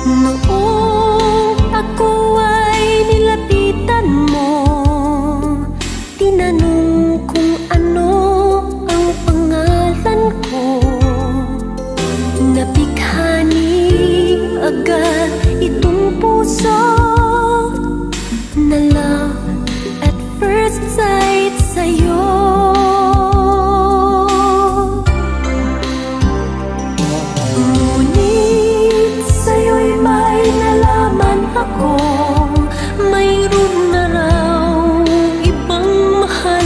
Noong ako ay nilapitan mo, tinanong kung ano ang pangalan ko. Nabighani agad itong puso na love at first sight sa'yo. Ngunit sa'yo'y may nalaman ako, mayroon na raw ibang mahal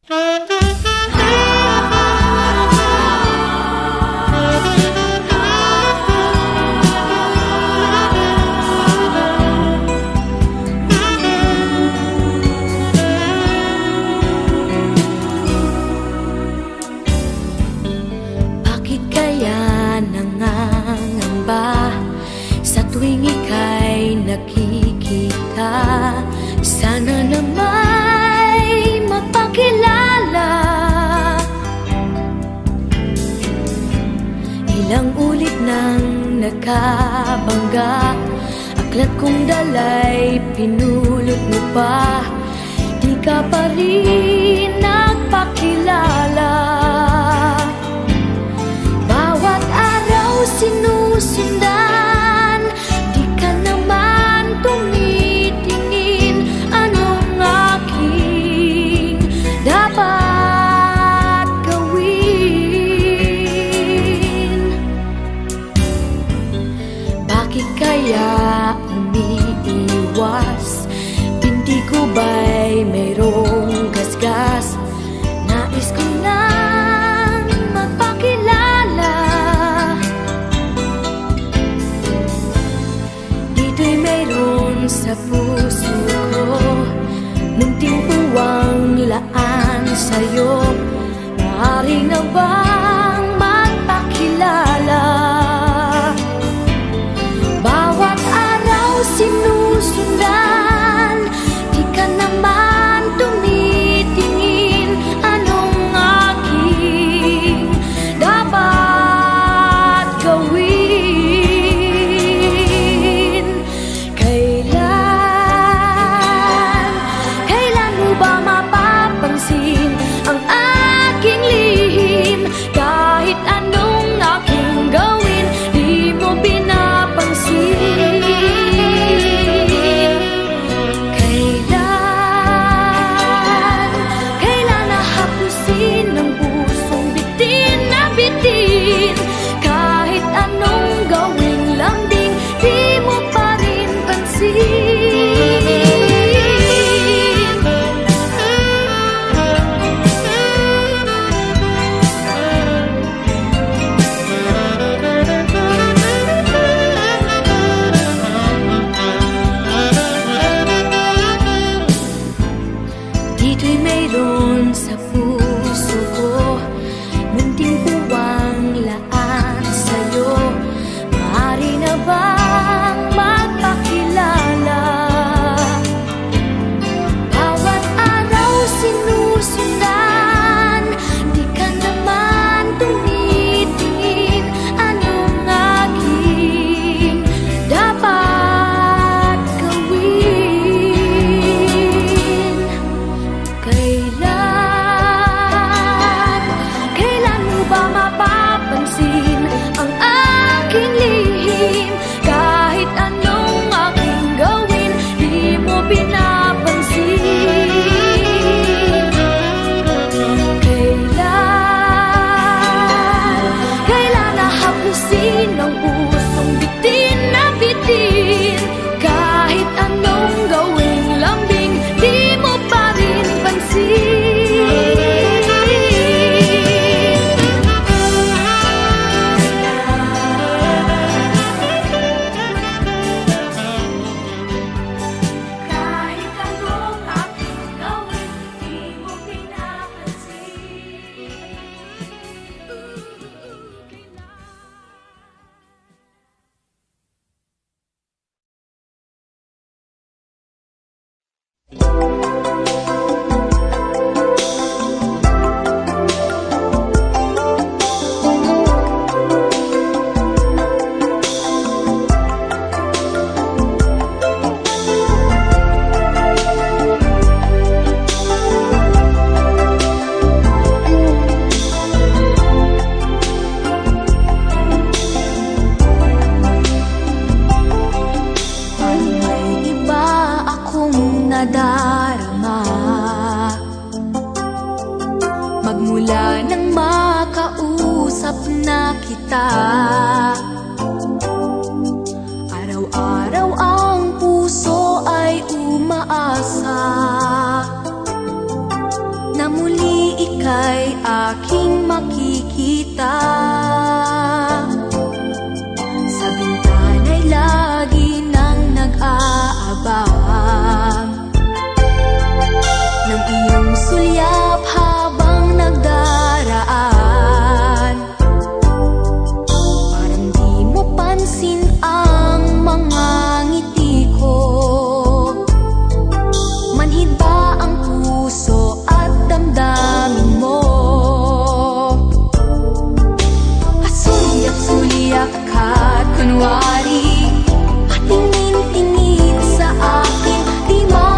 tuwing ika'y nakikita, sana na may mapakilala. Ilang ulit nang nakabangga, aklat kong dala'y pinulot mo pa, di ka pa rin nagpakilala. Bawat araw sinusundan, di ka naman tumitingin. Anong aking dapat gawin? Bakit kaya umiiwas? Binti ko ba'y mayroong gasgas? Nais ko nang magpakilala. Dito'y mayroon sa puso ko, munting puwang laan sa'yo. Maaari na bang magpakilala? Bawat araw sinusundan, di ka naman tumitingin. Anong aking dapat gawin? Kailan mo ba mapapansin ang aking lihim? Kahit anong aking gawin, di mo pinapansin. Kailan nahapusin ng pusong bitin na bitin? Kahit anong gawing lambing, di mo pa rin pansin. Dito'y mayroon sa puso ko, munting puwang laan sa'yo. Maaari na bang magpakilala? Bawat araw sinusundan, di ka naman tumitingin. Anong aking dapat gawin? Kailan mo ba mapapansin ang aking lihim? Kahit anong aking gawin, di mo pinapansin. Kailan nahapusin ang pusong bitin na bitin? Kahit anong gawing lambing, di mo pa rin pansin. Kahit anong aking gawin, di mo pinapansin. May iba akong nadarama, magmula nang makausap na kita. Araw-araw ang puso ay umaasa na muli aking makikita. Sa bintana'y lagi nang nag-aabang ng iyong sulyap habang nagdaraan. Parang di mo pansin ang mga ngiti ko. Manhid ba ang puso at damdamin mo? Pasulyak-sulyak ka't kunwari patingin-tingin sa akin, di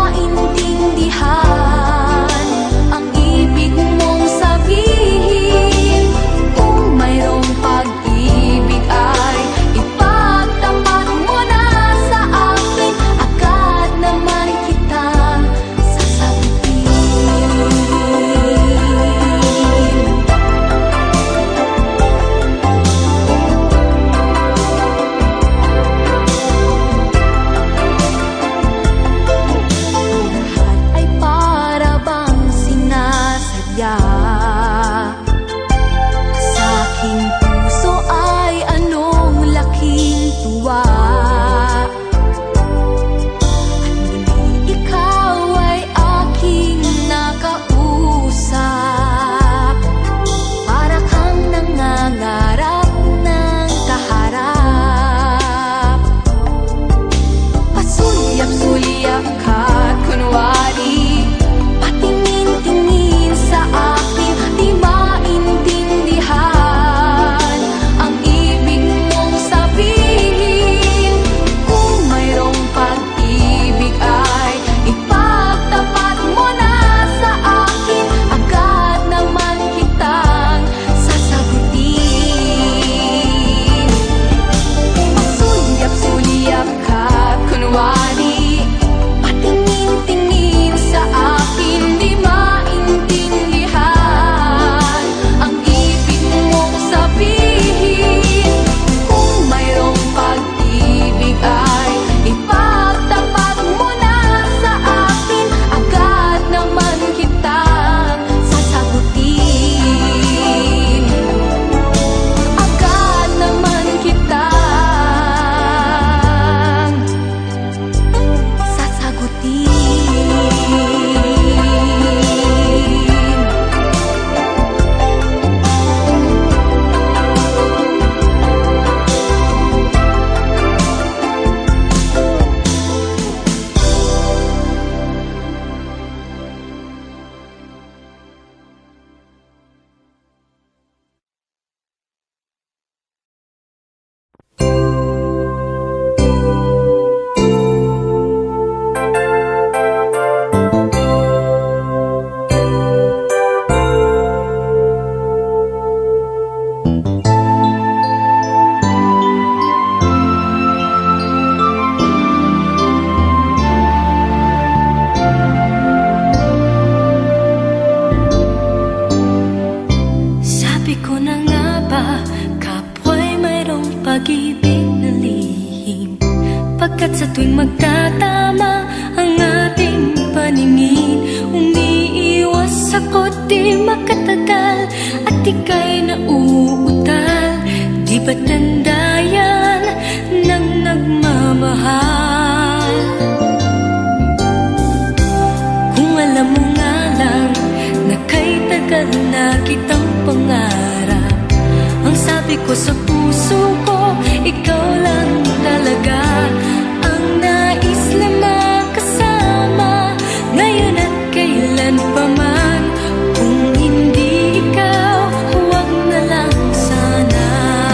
maintindihan ang ibig mong sabihin. Kung mayroong pag-ibig ay ipagtapat mo na sa akin, agad naman kitang sasagutin. Lahat ay para bang sinasadya. Sa aking puso ay anong laking tuwa. At muli ikaw ay aking nakausap. Para kang nangangarap ng kaharap. Pasulyap-sulyap ka't kunwari patingin-tingin sa akin, di maintindihan ang ibig mong sabihin. Kung mayroong pag-ibig ay ipagtapat mo na sa akin, agad naman kitang sasagutin. Pasulyap-sulyap ka't kunwari patingin-tingin sa akin, di maintindihan ang ibig mong sabihin. Kung mayroong pag-ibig ay ipagtapat mo na sa akin, agad naman kitang sasagutin. Agad naman kitang sasagutin. Sabi ko na nga ba, kapwa'y mayroong pag-ibig na lihim. Pagkat sa tuwing magtatama ang ating paningin, umiiwas ako't di makatagal at ika'y nauutal. Di ba't tanda yan ng nagmamahal? Kung alam mo nga lang na kay tagal na kitang pangarap, ang sabi ko sa puso ko, ikaw lang talaga ang nais na makasama, ngayon at kailan pa man. Kung hindi ikaw, huwag na lang sana.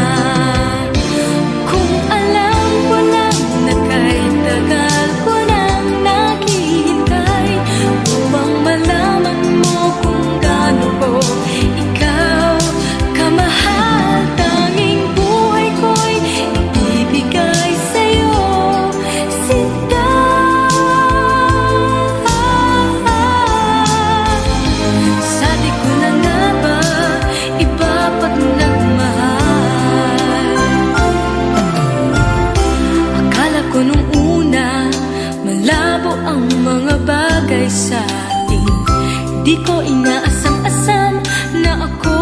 Kung alam ko lang na kay tagal ko nang naghihintay upang malaman mo kung gaano ko ikaw kamahal, tanging buhay ko'y ibibigay sa'yo, sinta. Sabi ko na nga ba, iba pag nagmahal. Akala ko nung una, malabo ang mga bagay sa atin. Di ko inaasam-asam na ako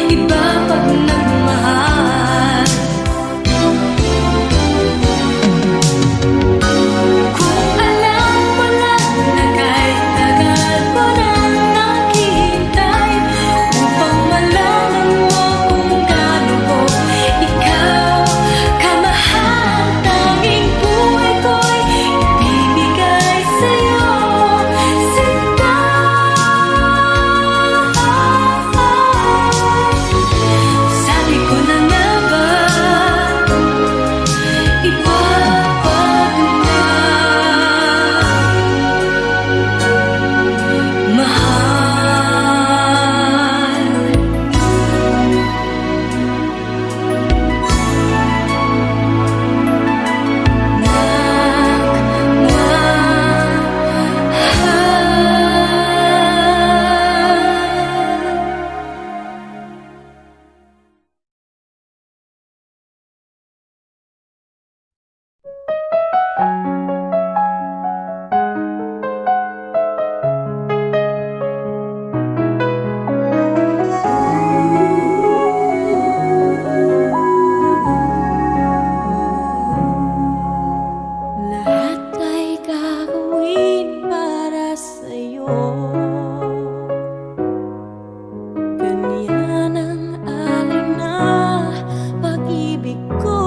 iba pag nagmahal. Kung alam mo lang na kahit tagal ko nang naghihintay upang malaman mo kung gaano ko ikaw kamahal, tanging buhay ko'y ibibigay sa'yo, sinta. Sabi ko na nga ba, iba pag lahat ay gagawin para sa'yo. Ganyan ang alay na pag-ibig ko.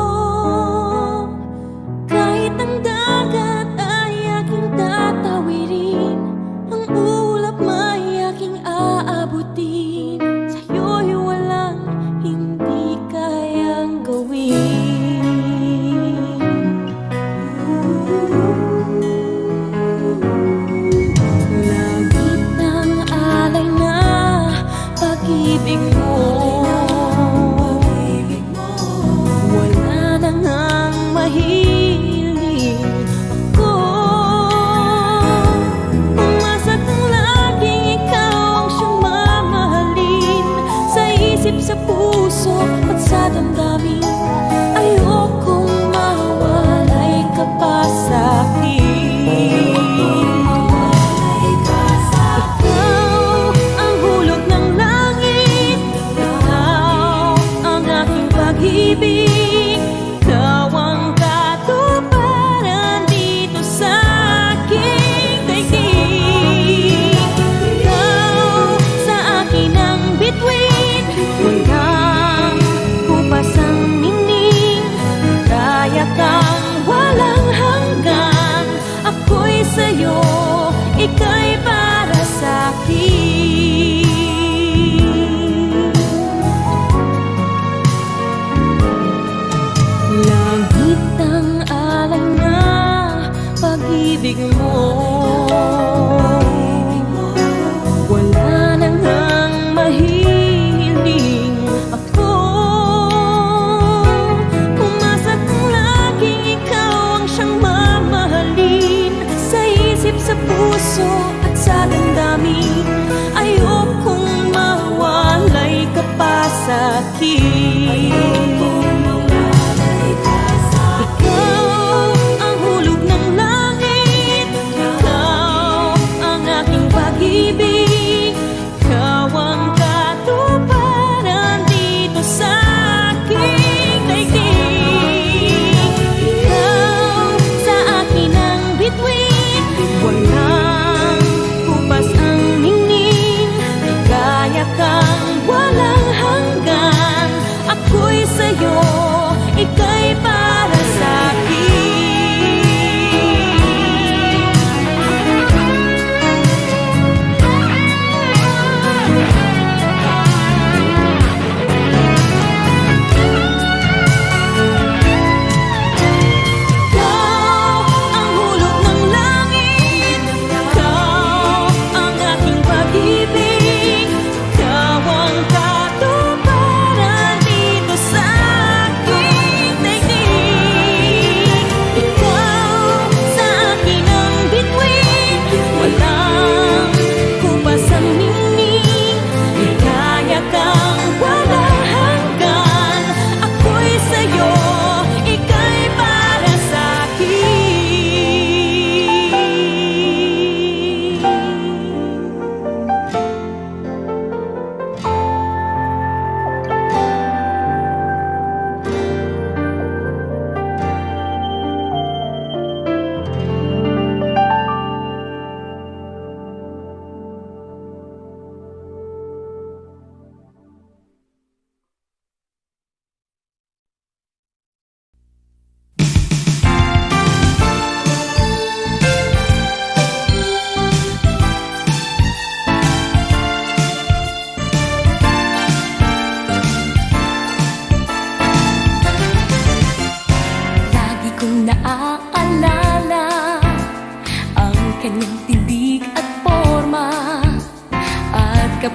Kahit ang dagat ay aking tatawirin, ang ulap may aking aabutin, sa'yo'y walang hindi kayang gawin. Langit ng alay na pag-ibig mo, wala na ngang mahiling ako. Umasa't ang laging ikaw ang siyang mamahalin, sa isip, sa puso at sa damdamin. Ayokong mawalay ka pa sa'kin. Ikaw ang hulog ng langit, ikaw ang aking pag-ibig, ikaw ang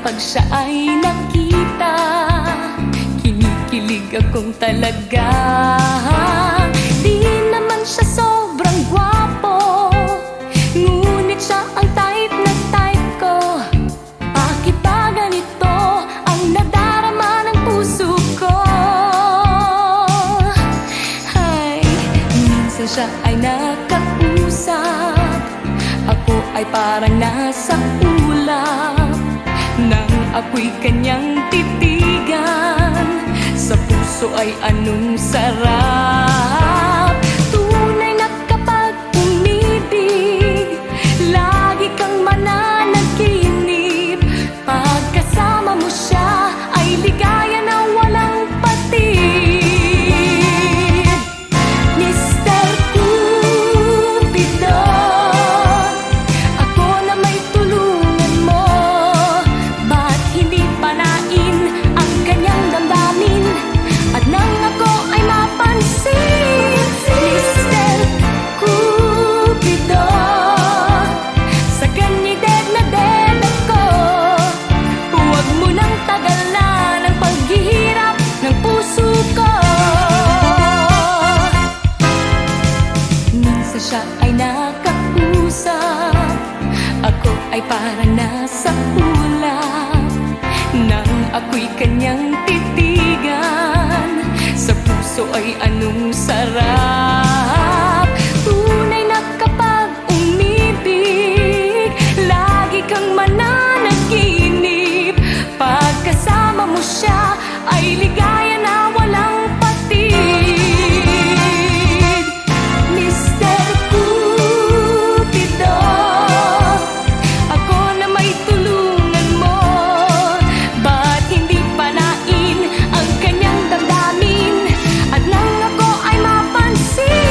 Kapag siya ay nakita, kinikilig akong talaga. Di naman siya sobrang gwapo, ngunit siya ang type na type ko. Bakit ba ganito ang nadarama ng puso ko? Ay, minsan siya ay nakausap, ako ay parang nasa ulap. Nang ako'y kanyang titigan, sa puso ay anong sarap. Tunay na kapag umibig, lagi kang mananaginip. Pagkasama mo siya ay ligaya na walang patid. Mr. Cupido, ako na may tulungan mo. Ba't hindi panain ang kanyang damdamin? At nang ako ay mapansin, Mr. Cupido, sa kanya'y dead na dead ako. Huwag mo nang tagalan ang paghihirap ng puso ko. Minsan siya ay nakausap, ako ay parang nasa ulap. Nang ako'y kanyang titigan, sa puso ay anong sarap. Tunay na kapag umibig, lagi kang mananaginip. Pagkasama mo siya ay ligaya na walang patid. Mr. Cupido, ako na may tulungan mo. Ba't hindi panain ang kanyang damdamin? At nang ako ay mapansin,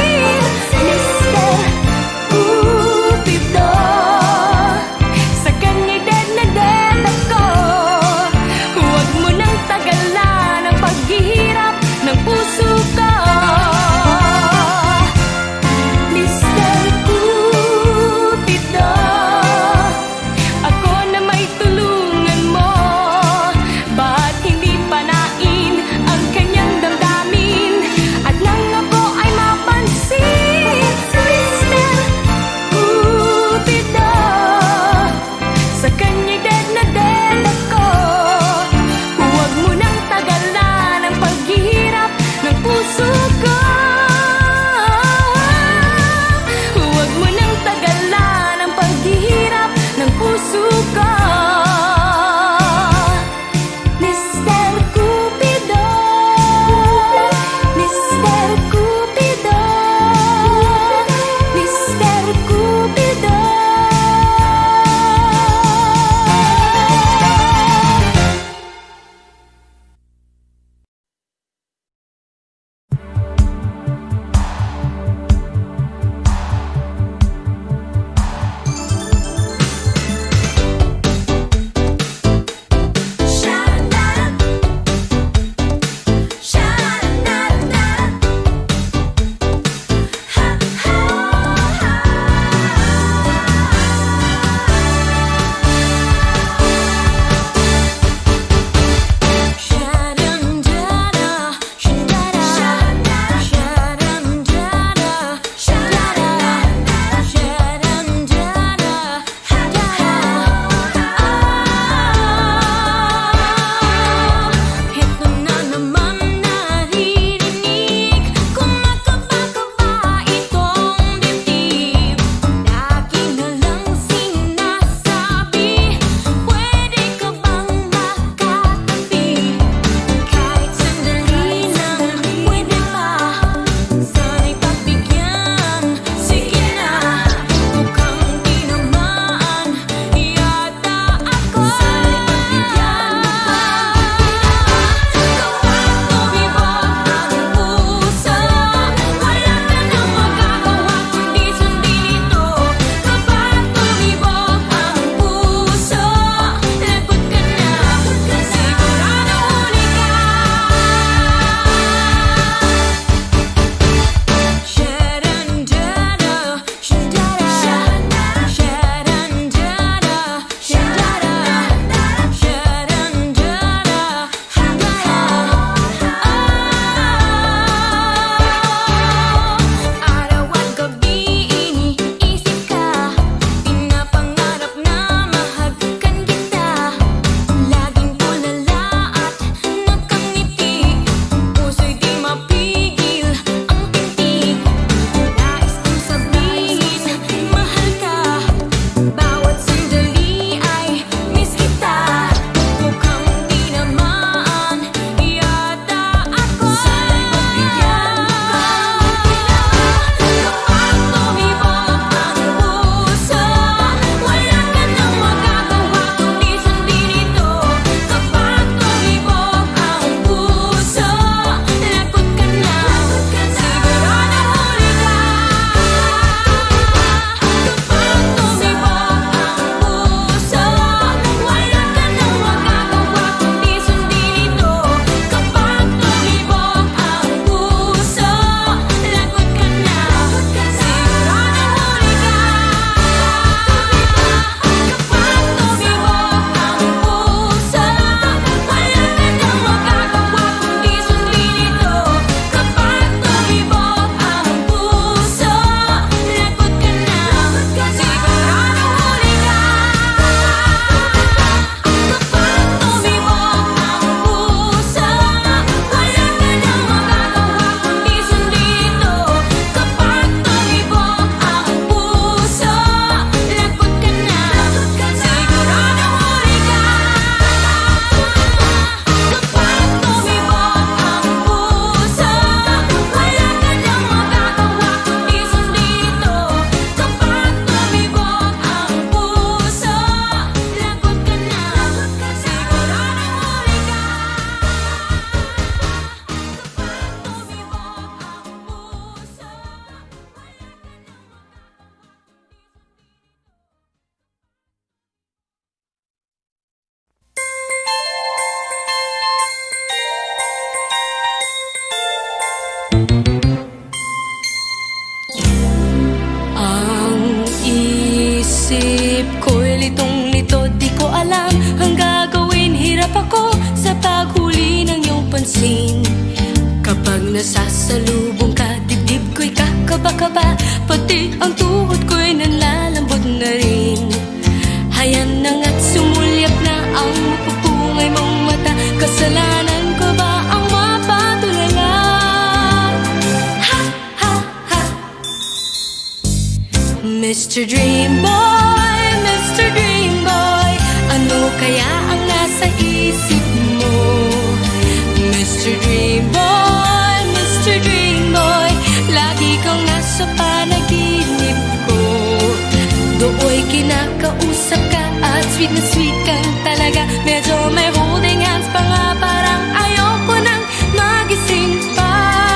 Mr. Dream Boy, Mr. Dream Boy, ano kaya ang nasa isip mo? Mr. Dream Boy, Mr. Dream Boy, lagi kang nasa panaginip ko. Dooy kinakausap ka at sweet na sweet kang talaga. Medyo may holding hands pa nga, parang ayoko nang magising pa.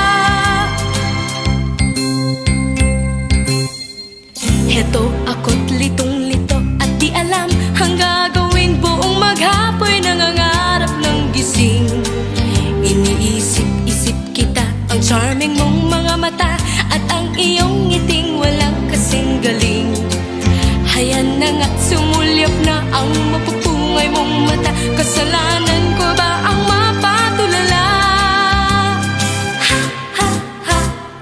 Heto ako't litong-lito at di alam ang gagawin. Buong maghapoy nangangarap ng gising. Iniisip-isip kita, ang charming mong mga mata at ang iyong ngiting walang kasing galing. Hayan na nga't sumulyap na ang mapupungay mong mata. Kasalanan ko ba ang mapatulala? Ha, ha, ha.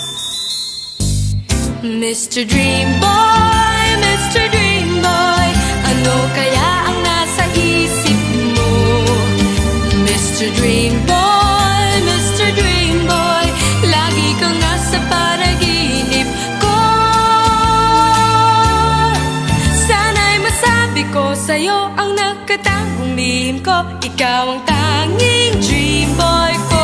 Mr. Dream Boy, Mr. Dream Boy, ano kaya ang nasa isip mo? Mr. Dream Boy, Mr. Dream Boy, lagi kang nasa panaginip ko. Sana'y masabi ko sa'yo ang nakatagong lihim ko. Ikaw ang tanging dream boy ko.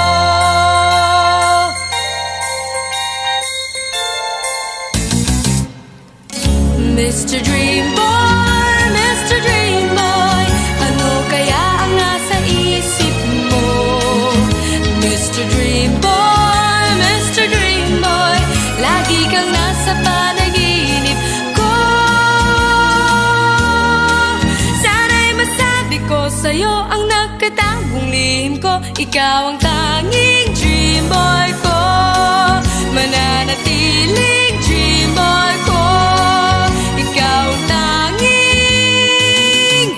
Mr. Dream Boy, Mr. Dream Boy, ano kaya ang nasa isip mo? Mr. Dream Boy, Mr. Dream Boy, lagi kang nasa panaginip ko. Sana'y masabi ko sa'yo ang nakatagong lihim ko. Ikaw ang tanging dream boy ko, mananatiling dream boy ko. Ikaw ang tanging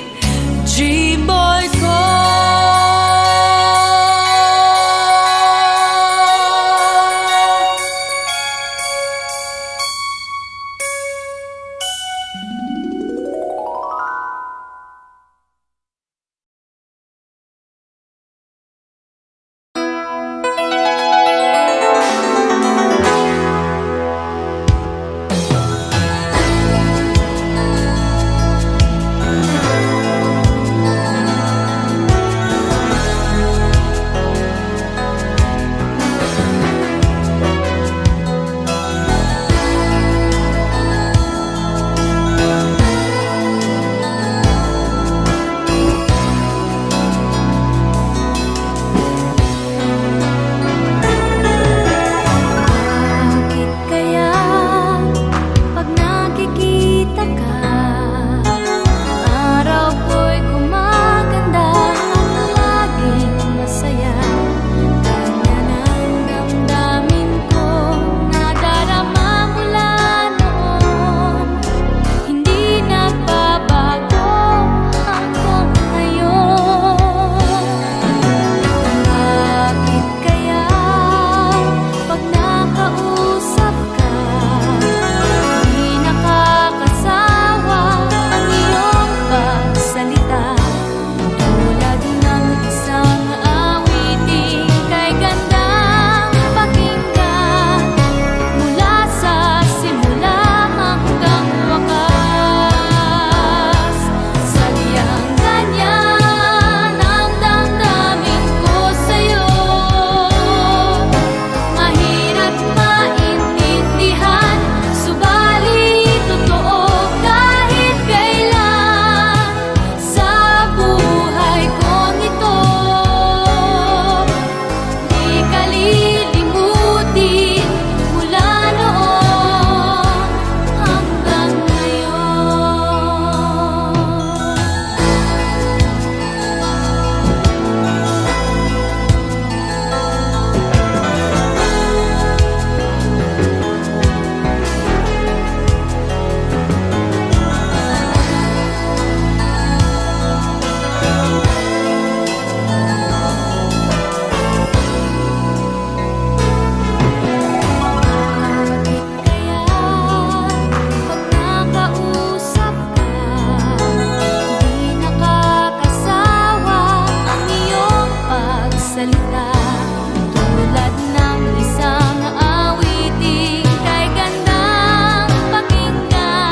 dream boy ko. Tulad ng isang awiting kay gandang pakinggan.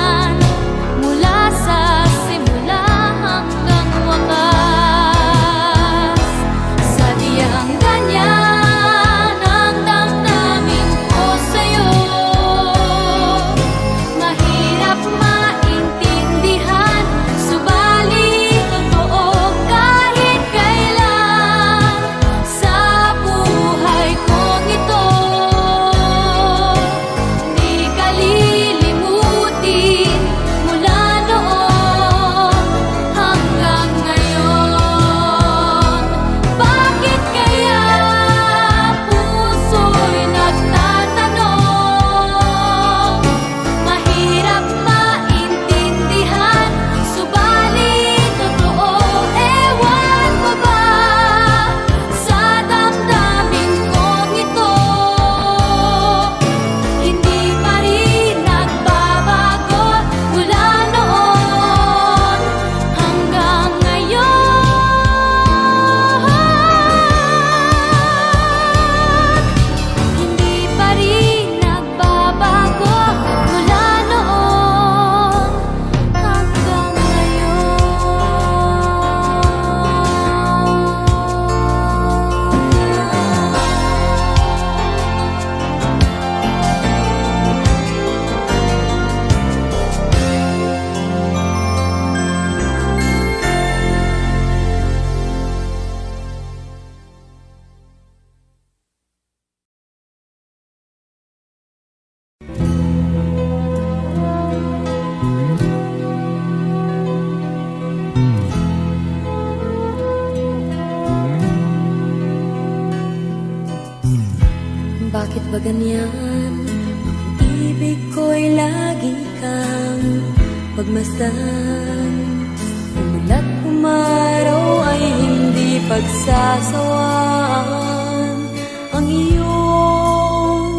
ba ganyan? Ang ibig ko'y lagi kang pagmasdan. Umulat umaraw ay hindi pagsasawaan. Ang iyong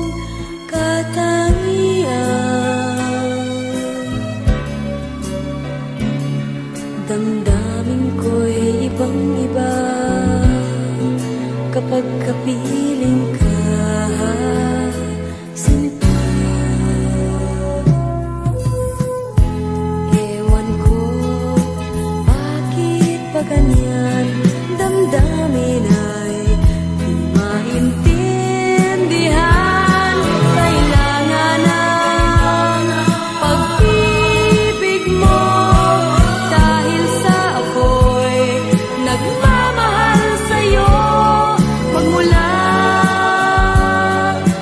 katangian, damdamin ko'y ibang-iba kapag kapiling ka, sinta. Ewan ko bakit pa ganyan, damdamin ay di maintindihan. Kailangan ng pag-ibig mo dahil sa ako'y nagmamahal sa'yo magmula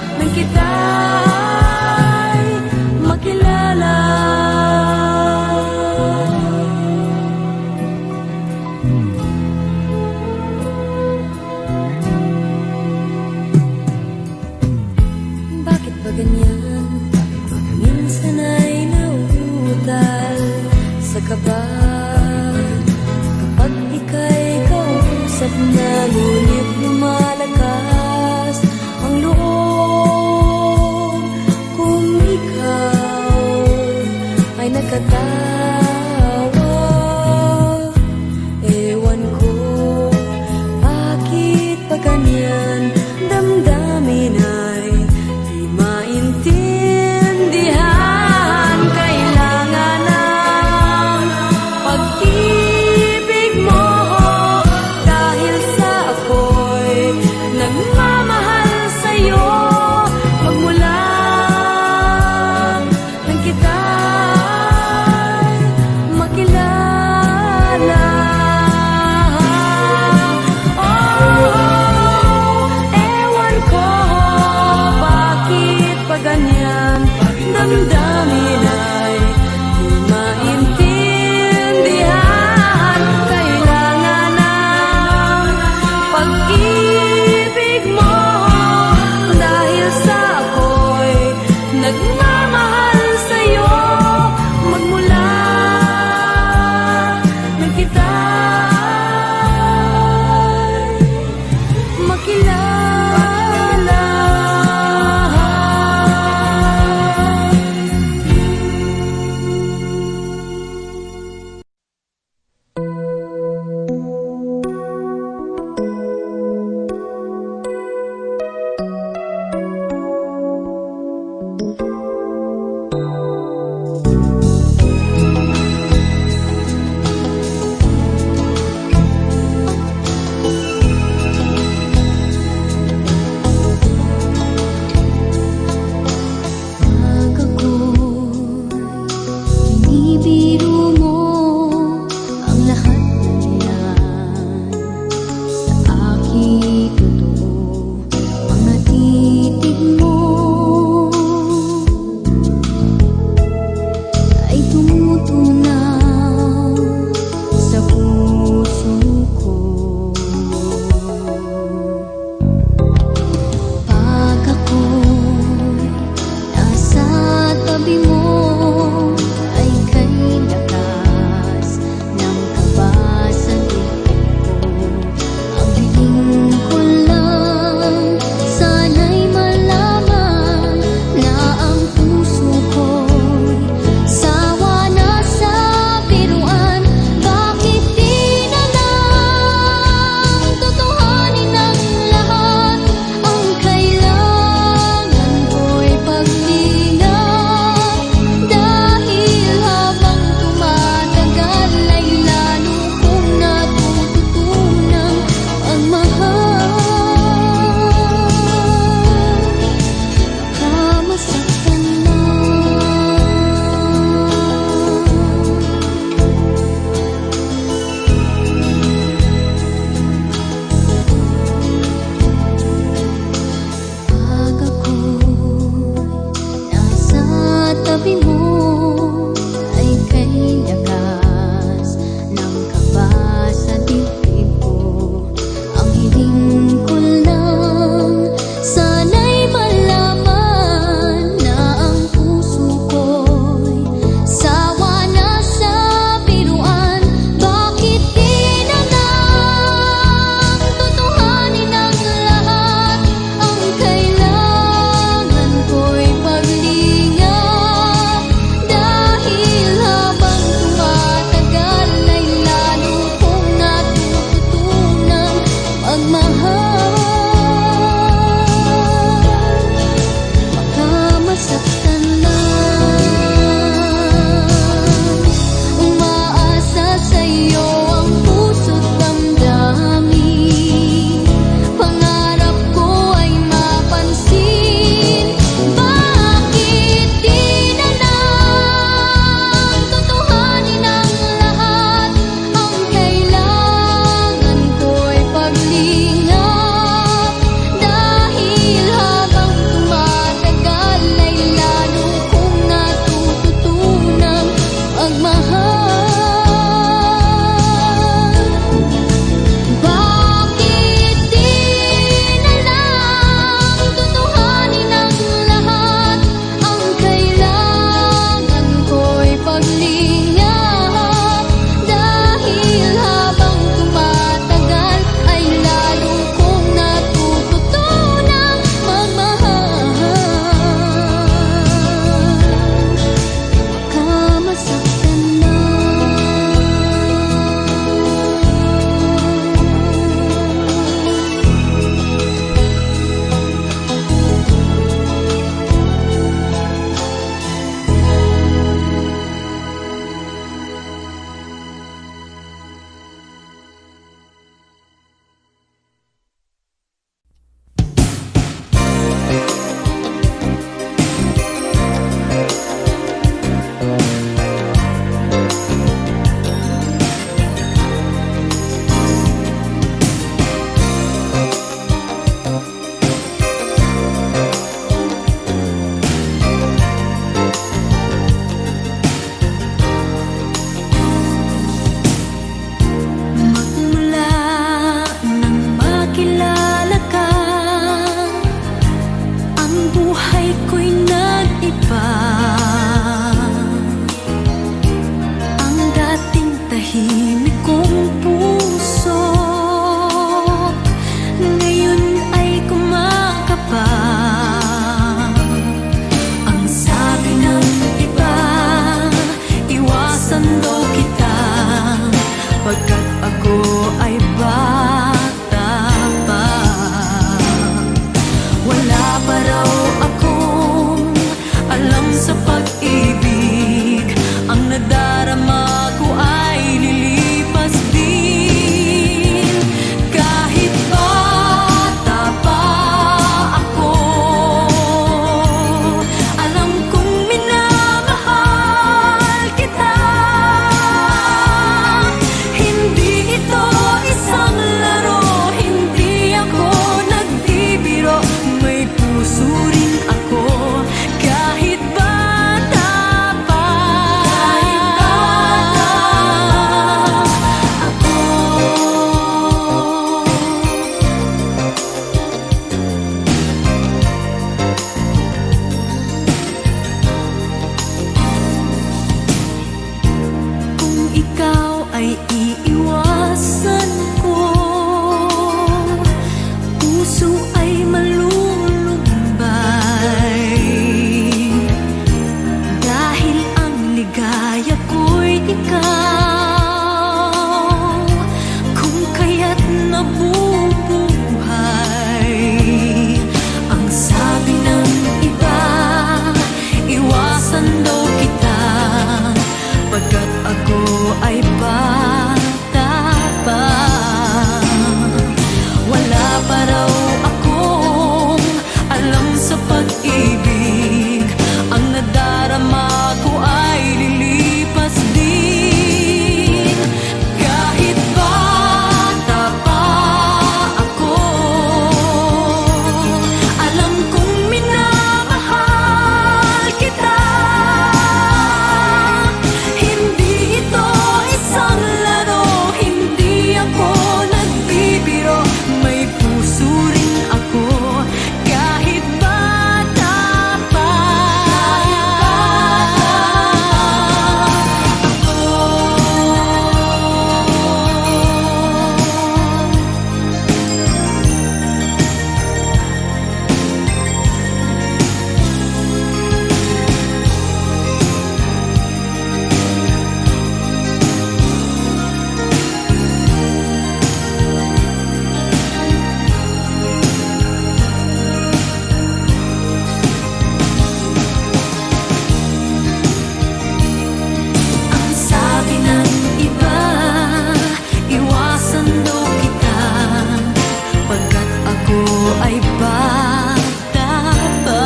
ay bata pa.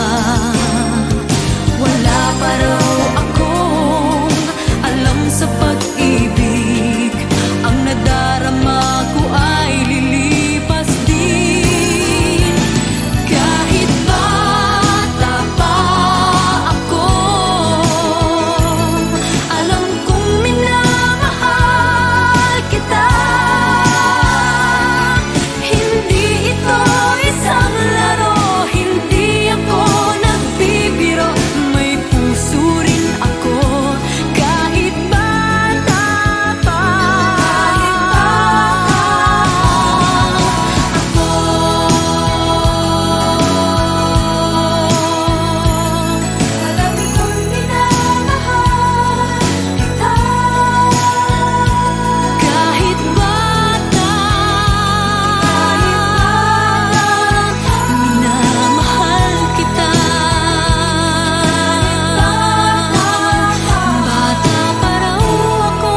Wala pa raw akong alam sa pag-ibig. Ang nadarama ko ay lilipas din. Kahit bata pa ako, alam kong minamahal kita. Hindi ito isang laro, hindi ako nagbibiro. May puso rin ako kahit bata pa. Alam kong minamahal kita. Kahit bata, minamahal kita. Bata pa raw ako.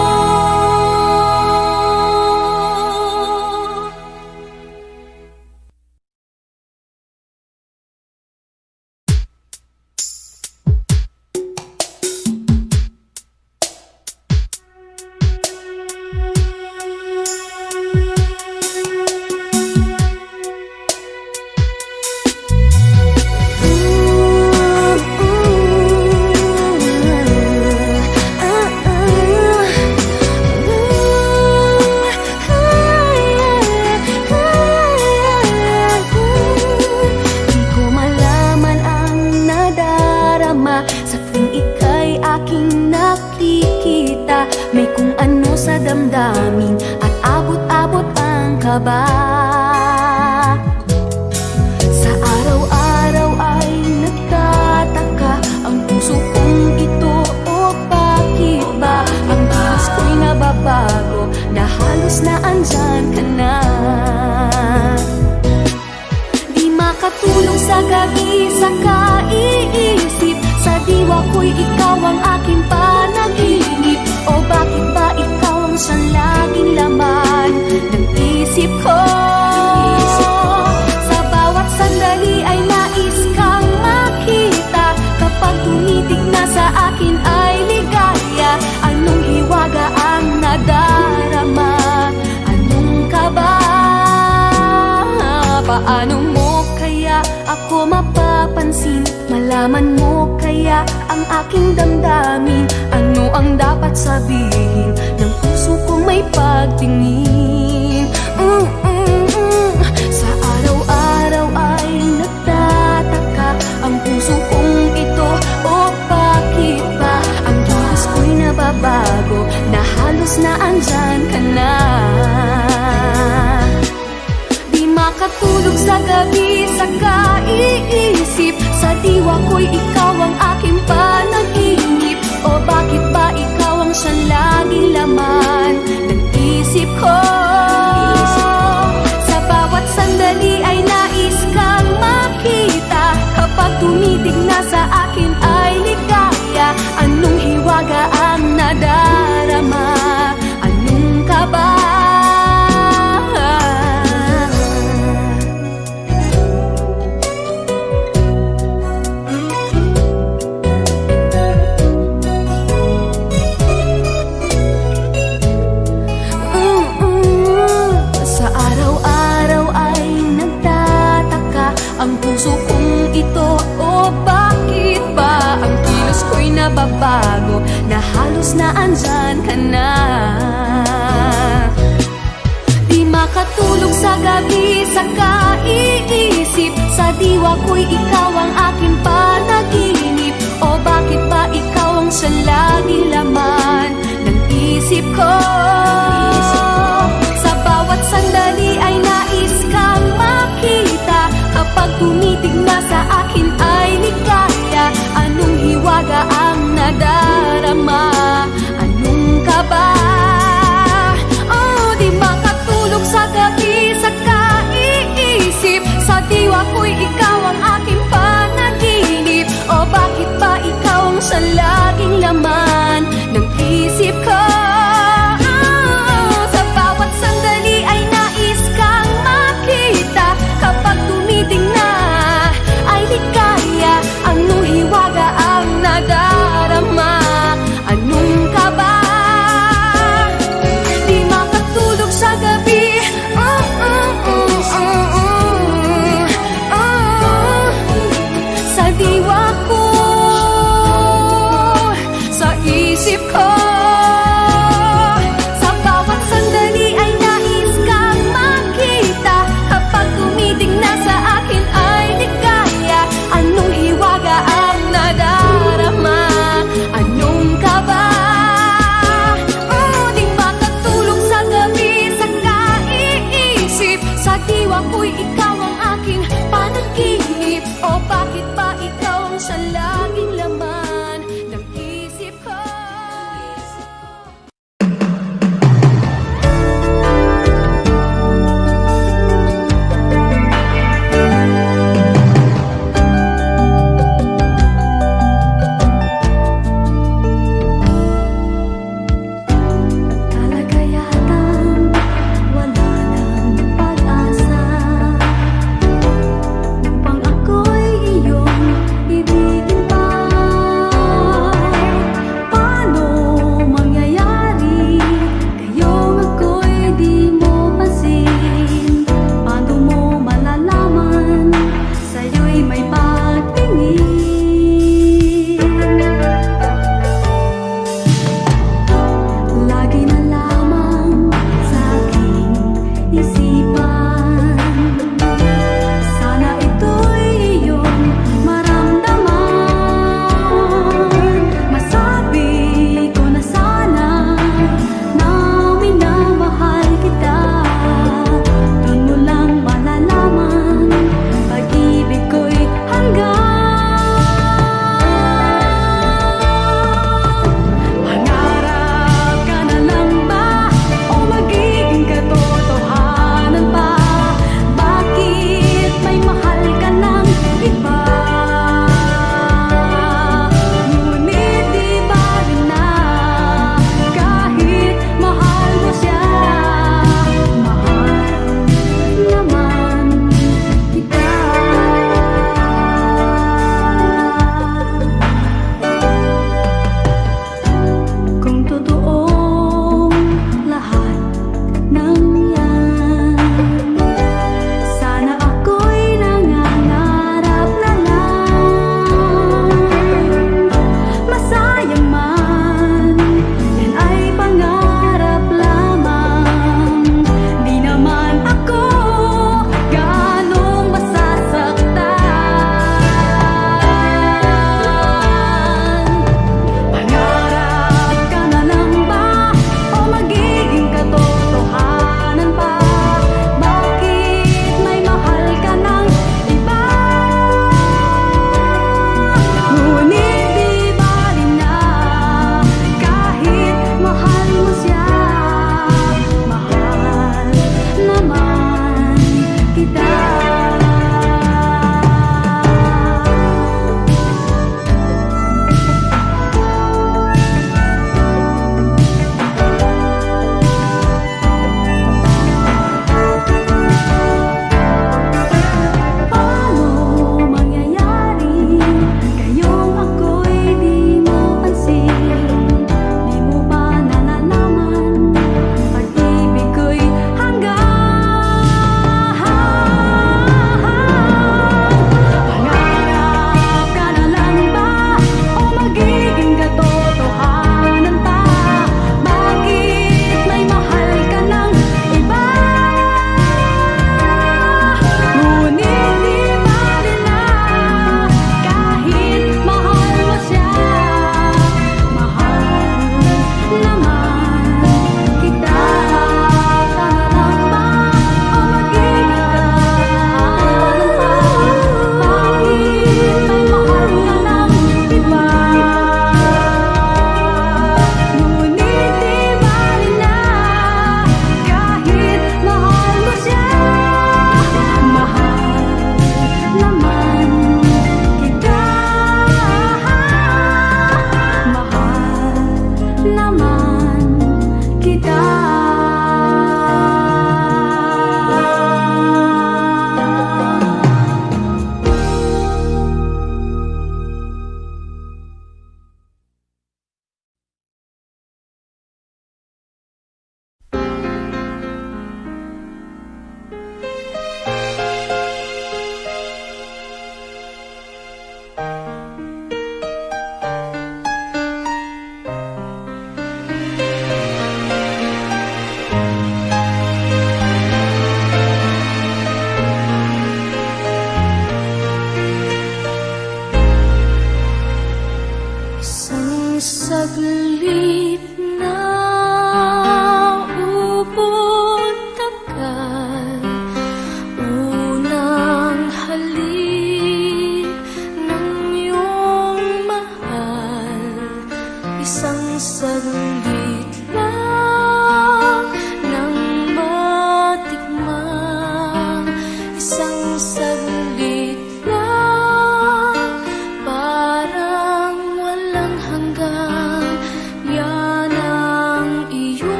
Di ko malaman ang nadarama sa tuwing ika'y aking nakikita. May kung ano sa damdamin at abot-abot ang kaba. Sa araw-araw ay nagtataka ang puso kong ito. O bakit ba ang bilis ko'y nababago na halos na andyan ka na? Di makatulong sa gabi sa kaiisip. Sa diwa ko'y ikaw ang aking panaginip. O bakit ba ikaw ang siyang laging laman ng isip ko? Sa bawat sandali ay nais kang makita. Kapag tumitig na sa akin ay ligaya. Anong hiwaga ang nadarama? Anong kaba? Paano mo kaya ako mapapansin? Malaman mo kaya ang aking damdamin? Ano ang dapat sabihin ng puso kong may pagtingin? Sa araw-araw ay nagtataka ang puso kong ito. O bakit ba ang bilis ko'y nababago na halos na andyan ka na? Di makatulog sa gabi sa kaiisip. Sa diwa ko'y ikaw ang aking panaginip. O bakit ba ikaw ang siyang laging laman ng isip ko? Sa bawat sandali ay nais kang makita. Kapag tumitig na sa akin ay ligaya. Anong hiwaga ang nadarama? Anong kaba? Sa araw-araw ay nagtataka ang puso kong ito. O bakit ba ang kilos ko'y nababago na halos na andyan ka na? Di makatulog sa gabi sa kaiisip. Sa diwa ko'y ikaw ang aking panaginip. O bakit ba ikaw ang siyang laging laman ng isip ko? Sa bawat sandali ay nais kang makita. Kapag tumitig na sa akin ay ligaya. Anong hiwaga ang nadarama? Anong kaba? Di makatulog sa gabi sa kaiisip. Sa diwa ko'y ikaw ang aking panaginip. O bakit ba ikaw ang siyang laging laman ng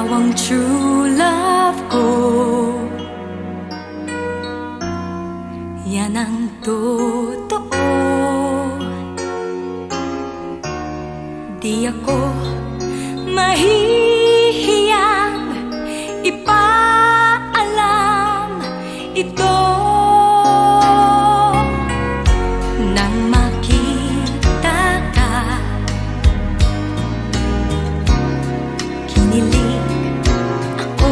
Ikaw ang true love ko, yan ang totoo. Di ako mahihiyang ipaalam ito. Nang makita ka, kinilig ako.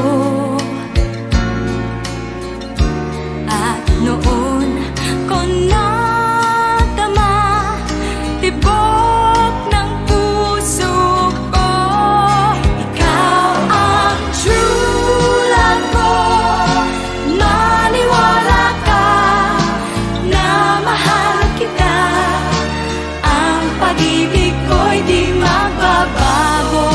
At noon ko nadama, tibok ng puso ko. Ikaw ang true love ko, maniwala ka na mahal kita. Ang pag-ibig ko'y di magbabago,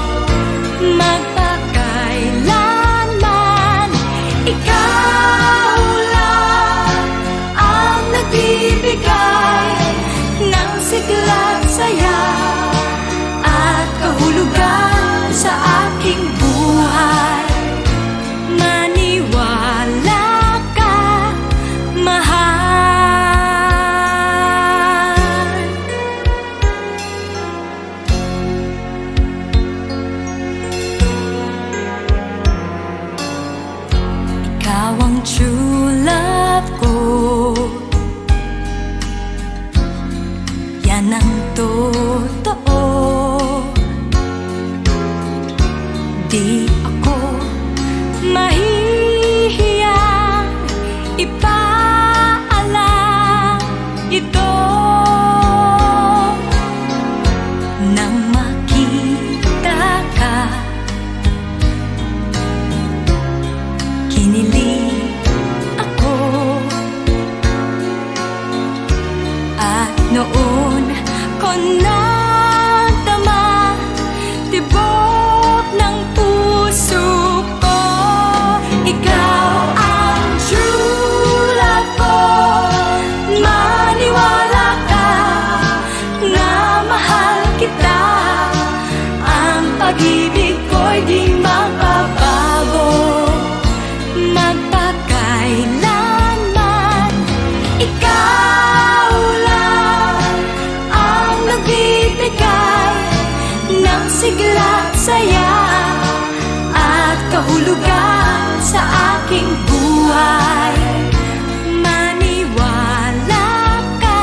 magpakailanman. Ikaw lang ang nagbibigay ng sigla't saya at kahulugan sa aking buhay. Maniwala ka, mahal. Ikaw ang true love ko, yan ang totoo. Di ako mahihiyang ipaalam ito. Nang makita ka, kinilig ako. At noon ko nadama, tibok ng puso ko. Ikaw ang true love ko, maniwala ka na mahal kita. Ang pag-ibig ko'y di magbabago, magpakailanman. Ikaw lang ang nagbibigay ng sigla't saya at kahulugan sa aking buhay. Maniwala ka,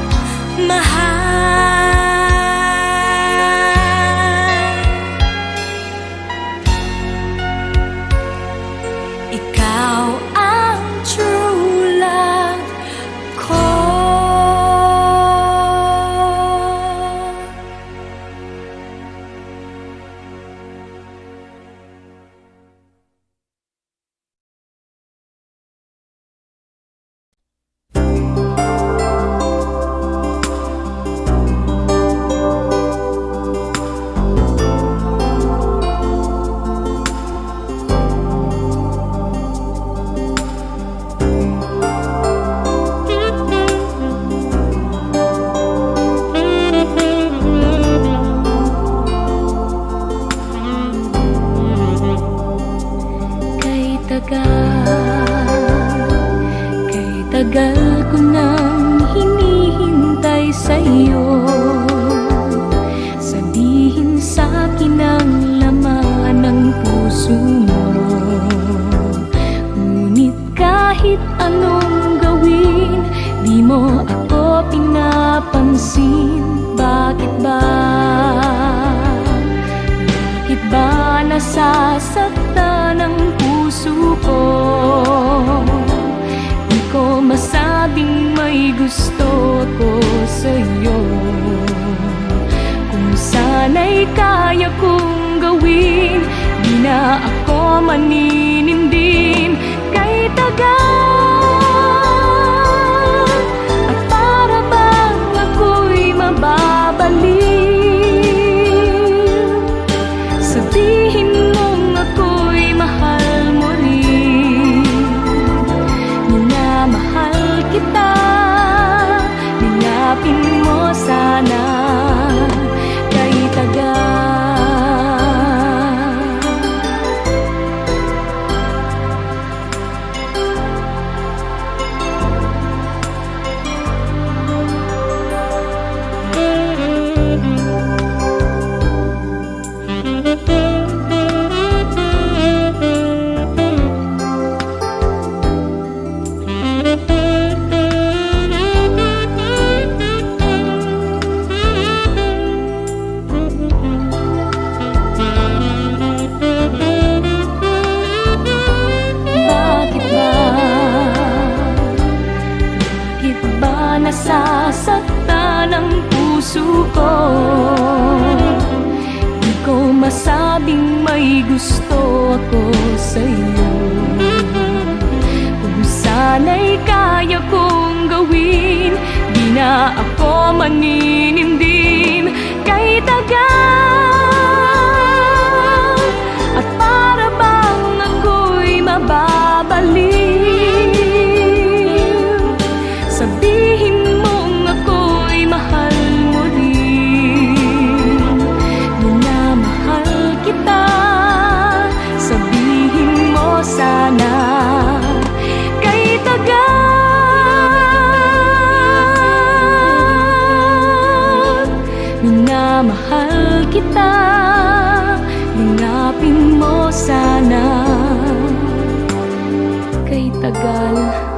mahal. Ikaw ang true love ko. Tagal ko nang hinihintay sa'yo. Sabihin sa'kin ang laman ng puso mo. Ngunit kahit anong gawin, di mo ako pinapansin. Bakit ba? Bakit ba nasasaktan ang puso ko? Ko masabing may gusto ko sa'yo. Kung sana'y kaya kong gawin, di na ako maninindim kay tagal. At para bang ako'y mababaliw, sabihin mong ako'y mahal mo rin. Minamahal kita, nilapin mo sana kay tagal. sa'yo. Kung sana'y kaya kong gawin, di na ako maninimdim kay tagal. At para bang ako'y mababaliw, sabihin mong ako'y mahal mo rin. Minamahal kita, sabihin mo sana kay tagal. Minamahal kita, lingapin mo sana kay tagal.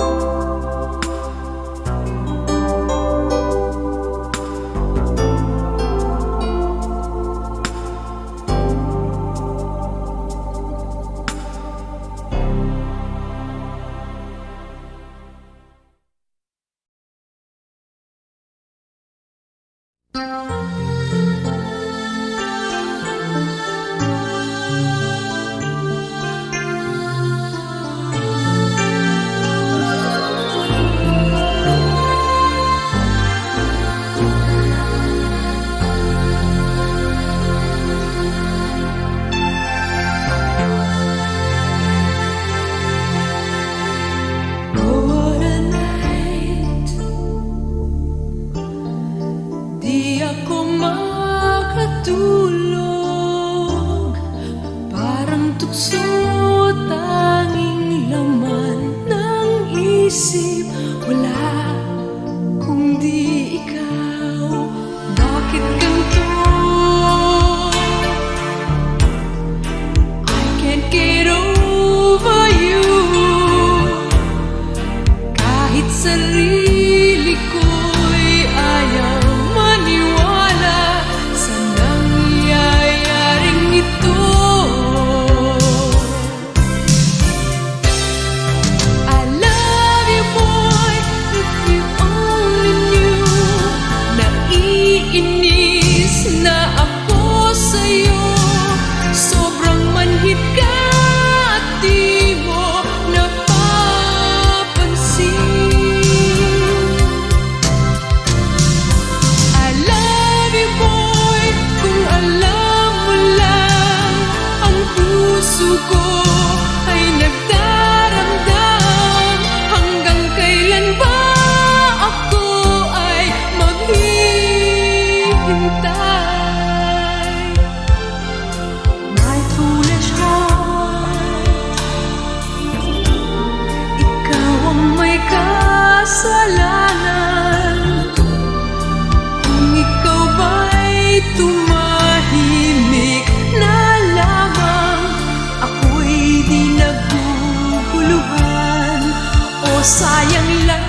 Sayang lang,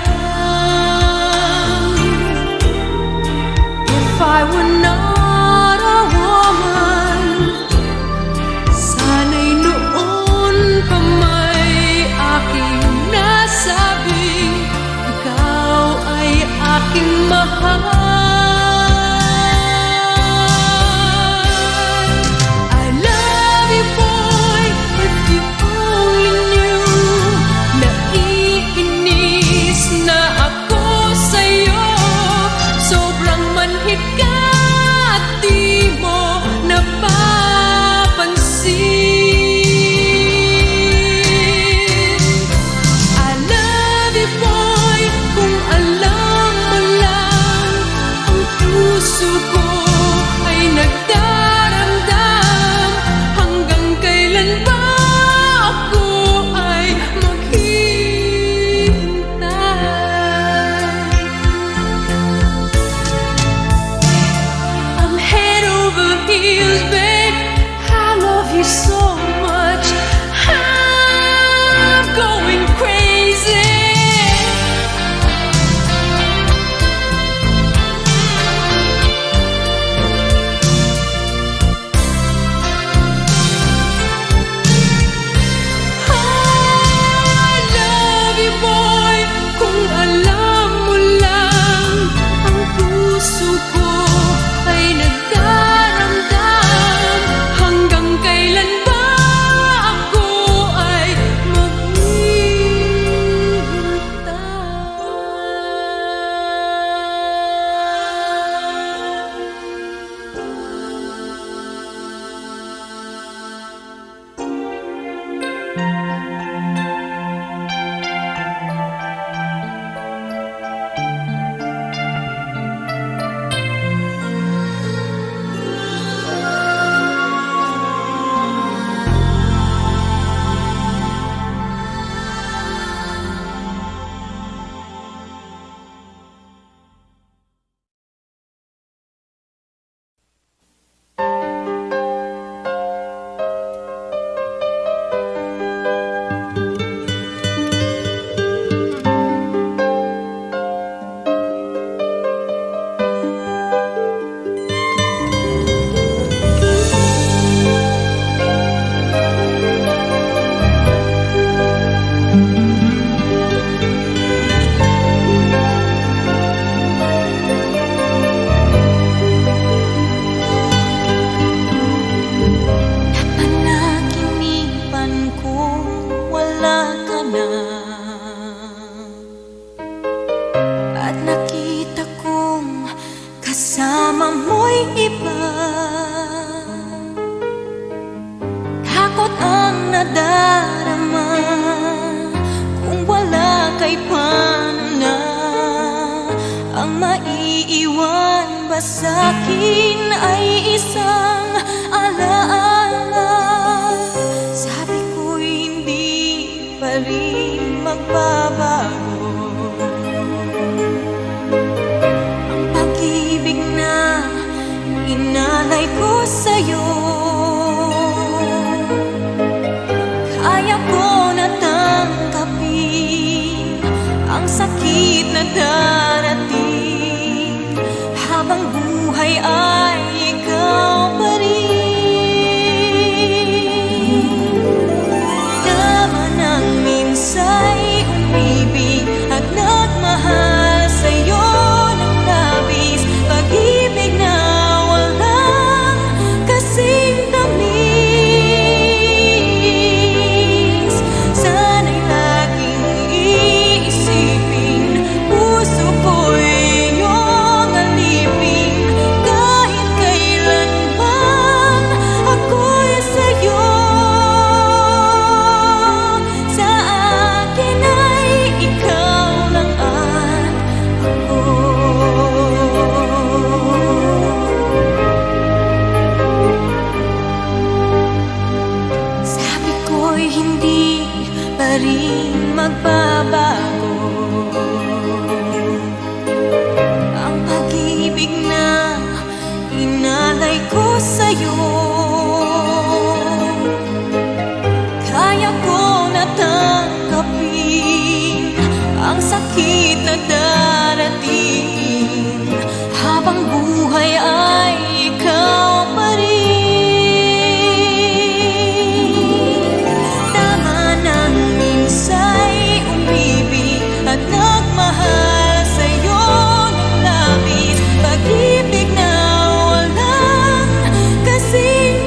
if I were not a woman, sana'y noon pa may aking nasabing ikaw ay aking mahal. Kailan ba ako'y iba. Takot ang nadarama, kung wala kay paano na ang maiiwan ba sa'kin ay isang alaala. Sabi ko hindi pa rin magbabago ang pag-ibig na inalay ko sa'yo. Kaya ko na tanggapin ang sakit na darating habang buhay ay ikaw pa rin. Tama nang minsa'y umibig at nagmahal sa'yo ng labis, pag-ibig na walang kasing tamis. Sana'y laging iisipin, puso ko'y iyong alipin, kahit kailanman ako'y sa'yo. Sa akin ay ikaw lang at ako. Sabi ko'y hindi pa rin magbabago ang pag-ibig na inalay ko sa'yo. Kaya ko na tanggapin ang sakit na darating habang buhay ay ikaw pa rin. Tama nang minsa'y umibig at nagmahal sa'yo ng labis, pag-ibig na walang kasing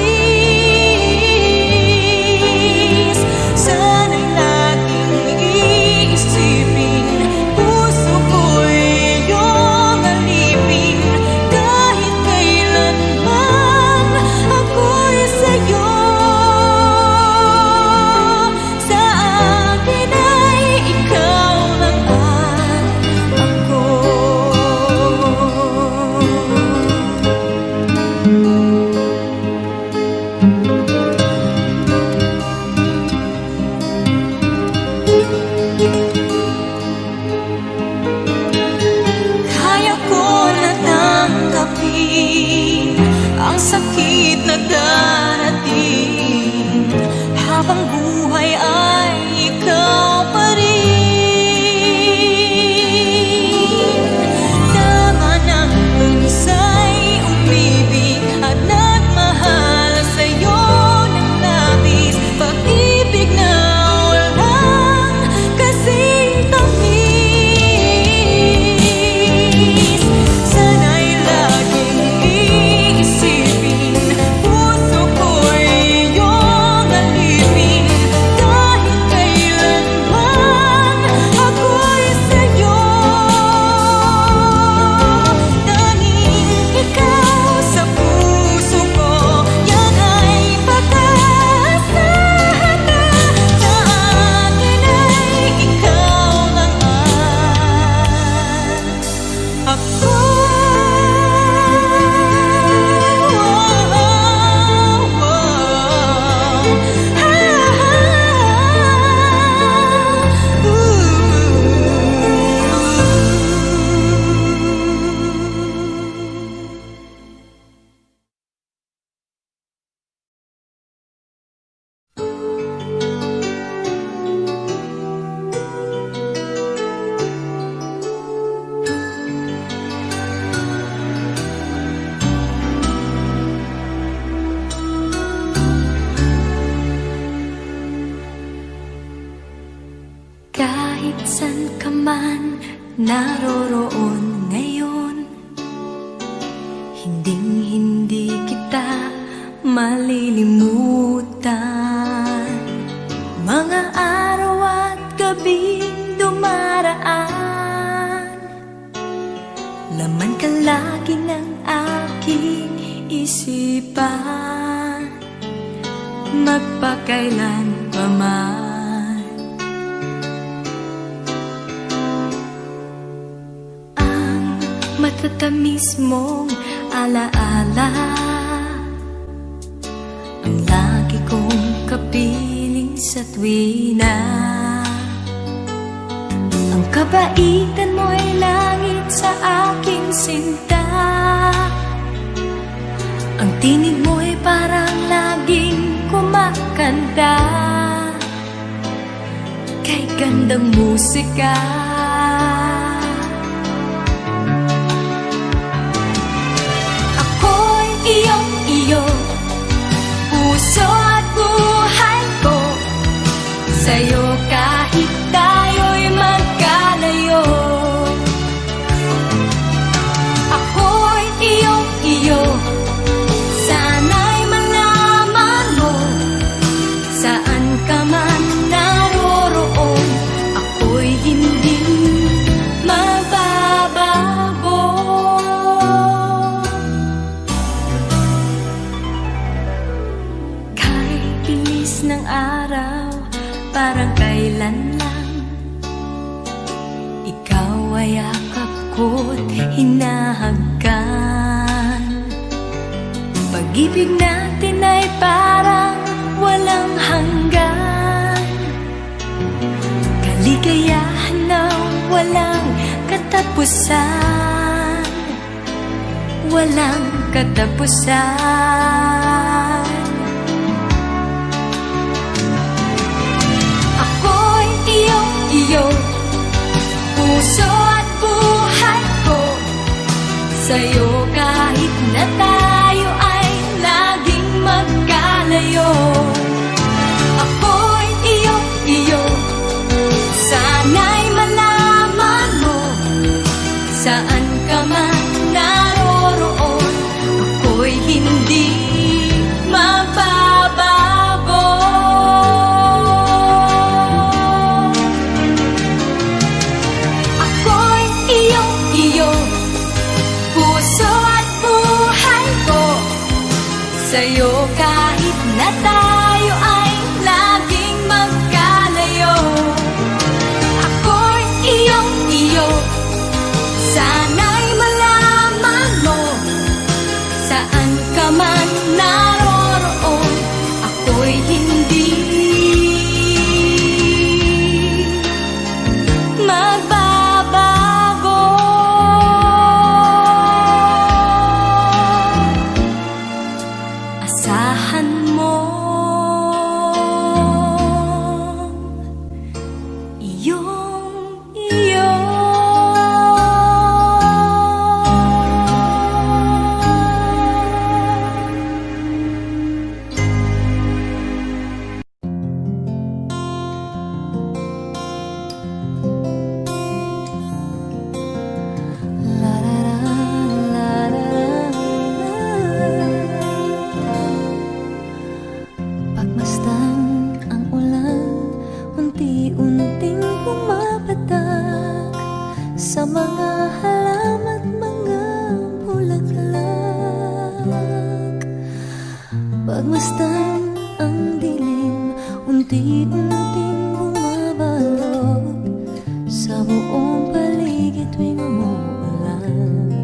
tamis. Sana'y laging iisipin, puso ko'y iyong alipin, kahit kailanman ako'y sa'yo. Sa akin ay ikaw lang at ako. Kaya ko na tanggapin ang sakit na darating habang buhay ay ikaw pa rin. Tama nang minsa'y umibig at nagmahal sa'yo ng labis, pag-ibig na walang kasing tamis. Sana'y laging iisipin, puso ko'y iyong alipin, kahit kailanman ako'y sa'yo. Tanging ikaw sa puso ko, yan ay pag-aasahan na. Sa akin ay ikaw lang at ako. Kahit san ka man naroroon ngayon, hinding-hindi kita malilimutan. Mga araw at gabing dumaraan, laman ka lagi ng aking isipan, magpakailan pa man. Ang matatamis mong alaala, ang lagi kong kapiling sa tuwina. Ang kabaitan mo'y langit sa aking sinta. Ang tinig mo'y parang laging kumakanta, kay gandang musika. Ako'y iyong-iyo, puso at buhay ko, sa'yo kahit tayo'y magkalayo. Ako'y iyong-iyo, sana'y malaman mo, saan ka man naroroon, ako'y hindi magbabago. Kahit bilis ng araw, parang kailan lang, ikaw ay yakap ko't hinahagkan. Pag-ibig natin ay parang walang hanggan, kaligayahan na walang katapusan, walang katapusan. Ako'y iyong-iyo, puso at buhay ko, sa'yo kahit na tayo ay laging magkalayo. Ako'y iyong-iyo, sana'y malaman mo, saan ka man naroroon, ako'y hindi magbabago. Ako'y iyong-iyo, puso at buhay ko, sa'yo kahit na tayo ay laging magkalayo. Ako'y iyong-iyo, sana'y malaman mo, saan ka man naroroon, ako'y hindi magbabago. Asahan mo, iyong-iyo. Pagmasdan ang ulan, unti-unting pumapatak sa mga halaman at mga bulaklak. Pagmasdan ang dilim, unti-unting bumabalot sa buong paligid tuwing umuulan.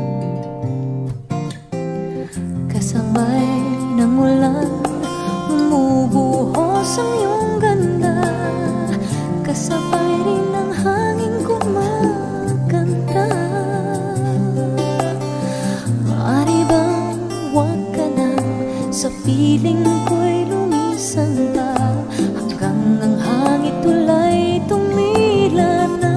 Kasabay ng ulan, bumubuhos ang iyong ganda, kasabay rin ng hangin kumakanta. Maaari bang huwag ka na sa piling ko'y lumisan pa, hanggang ang hangin tulay tumila na.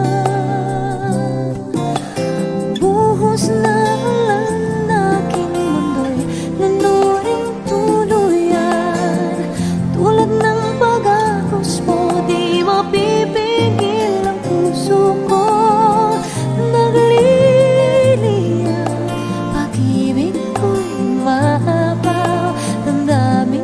Buhos na ulan, aking mundo'y nanuring tuluyan, tulad ng pag-agos mo, di mapipigil ang puso ko. Nagliliyab, pag-ibig ko'y mahabaw, damdamin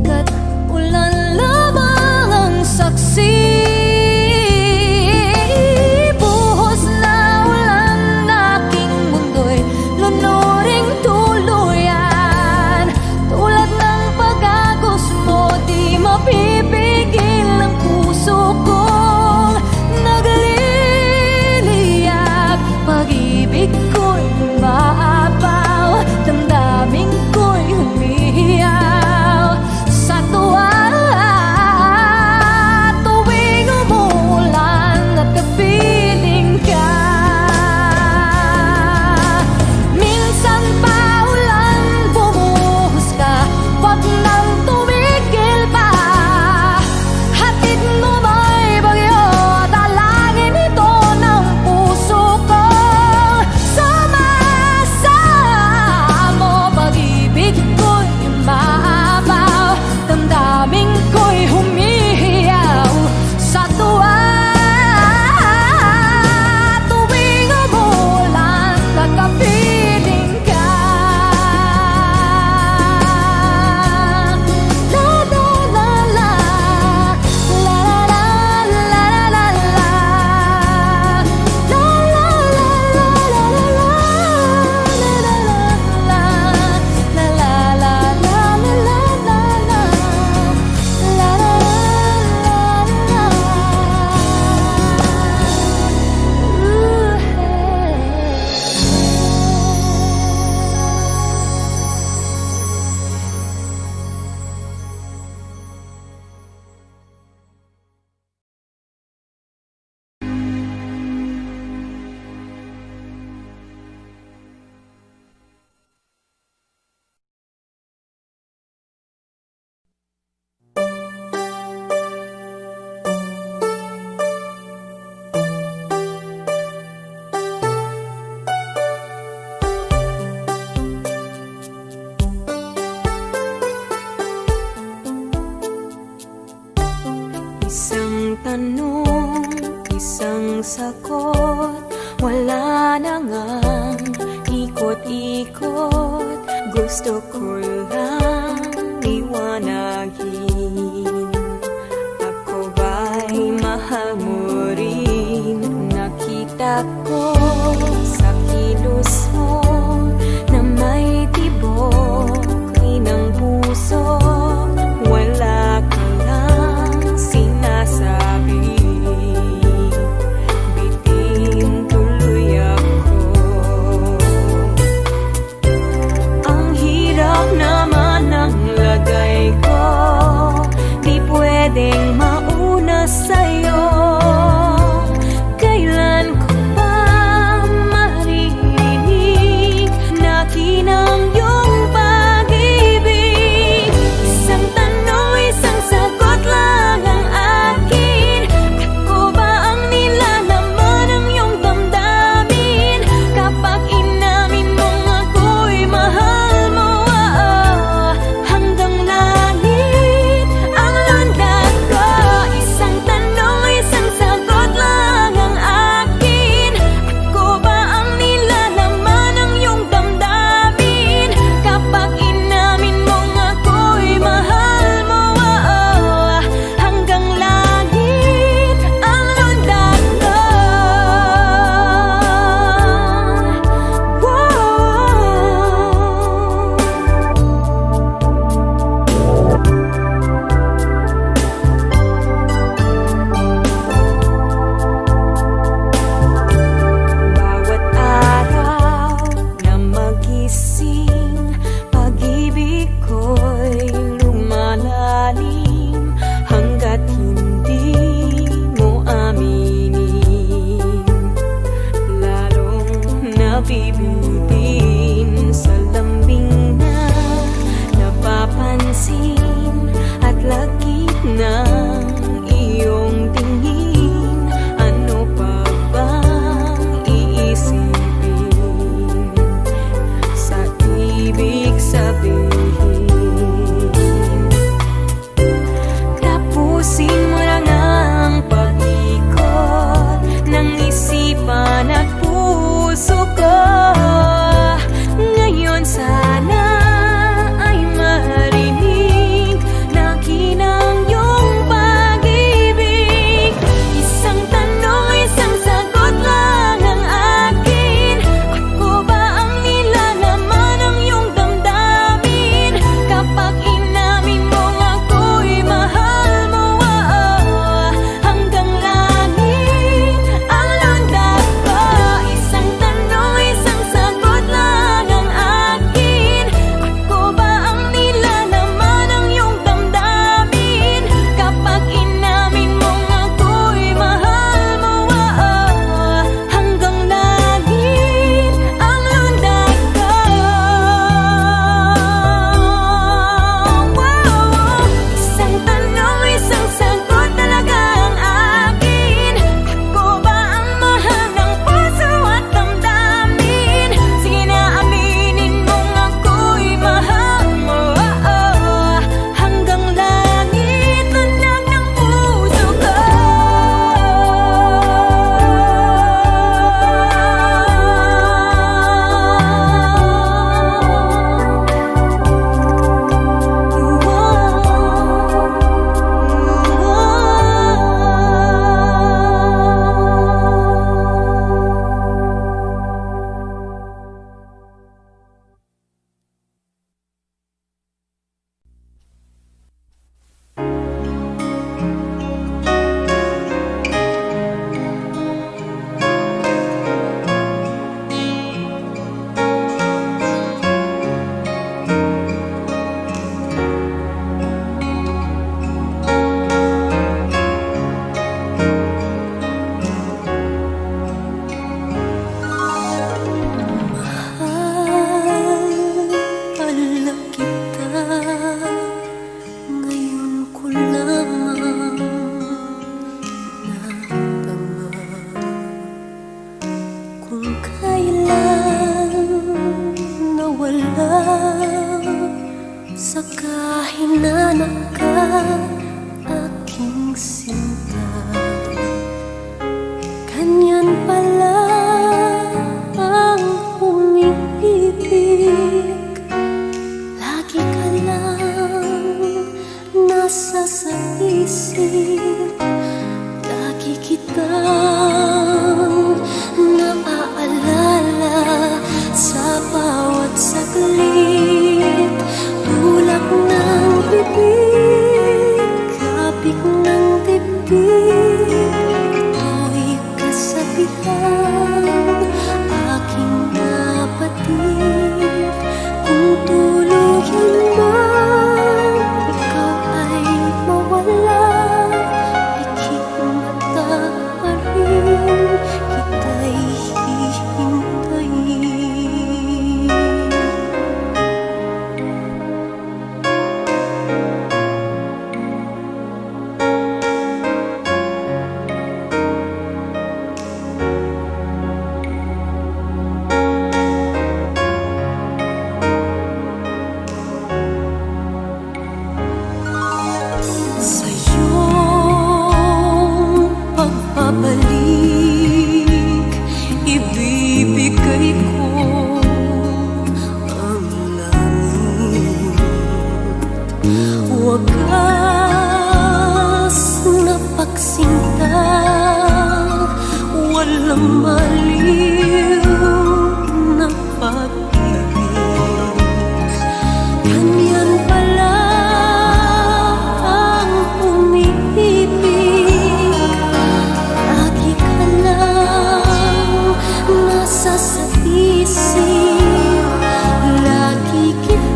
kat ulan lamang ang saksi. Buhos na ulan na aking mundo'y lunuring tuluyan. Tulad ng pag-agos mo, di mapipigil ang puso kong nagliliyab. Pag-ibig ko'y maapaw, damdamin ko'y humihiyaw sa tuwa. Tuwing umuulan at kapiling ka, minsan pa ulan bumuhos ka, wag nang tumigil pa. Hatid mo may bagyo, dalangin ito ng puso ko. Sama-sama, pag-ibig ko'y maabaw, damdamin ko'y humihiyaw sa tuwa. Tuwing umulan, nagkapiling ka. La la la la, la la la la la la, la la la la la la, la la la la Isang tanong, isang sagot, wala na ngang ikot-ikot. Gusto ko lang liwanagin, ako ba'y mahal mo rin? Nakita ko sa kilos mo na may tibok ng puso. Wala ka lang sinasabi, bitin tuloy ako. Ang hirap naman ng lagay ko, di pwedeng mauna sa'yo. Kailan ko ba maririnig na kinang iyong pag-ibig? Isang tanong, isang sagot lang ang akin. Ako ba ang nilalaman ng iyong damdamin? Kapag inamin mong ako'y mahal mo, hanggang langit ang lundag ko. Isang tanong, isang sagot lang ang akin. Ako ba ang nilalaman ng iyong damdamin? Kapag inamin mong ako'y mahal mo, hanggang langit ang lundag ko. Bawat araw na magising, pag-ibig ko'y lumalalim hanggat hindi mo aminin. Lalong nabibitin sa lambing na napapansin at lakit ng iyong tingin. Ano pa bang iisipin sa ibig sabihin? Tapusin mo lang ang pag-ikot ng isipan at puso ko. Ngayon sana ay marinig na ka, aking sinta. Ganyan pala ang umiibig. Lagi ka lang nasa sa isip. Lagi kitang naaalala sa bawat saglit. Tulak ng bibig, kapit ng dibdib. Ito'y kasabihan, aking napatid. Kung tuluyan man ikaw ay mawala, pikit mata pa rin kita'y hihintayin. Sa'yong pagbabalik, ibibigay ko ang langit. Wagas na pagsinta, walang maliw na pag-ibig. Ganyan pala ang umiibig. Lagi ka lang nasa sa isip. Lagi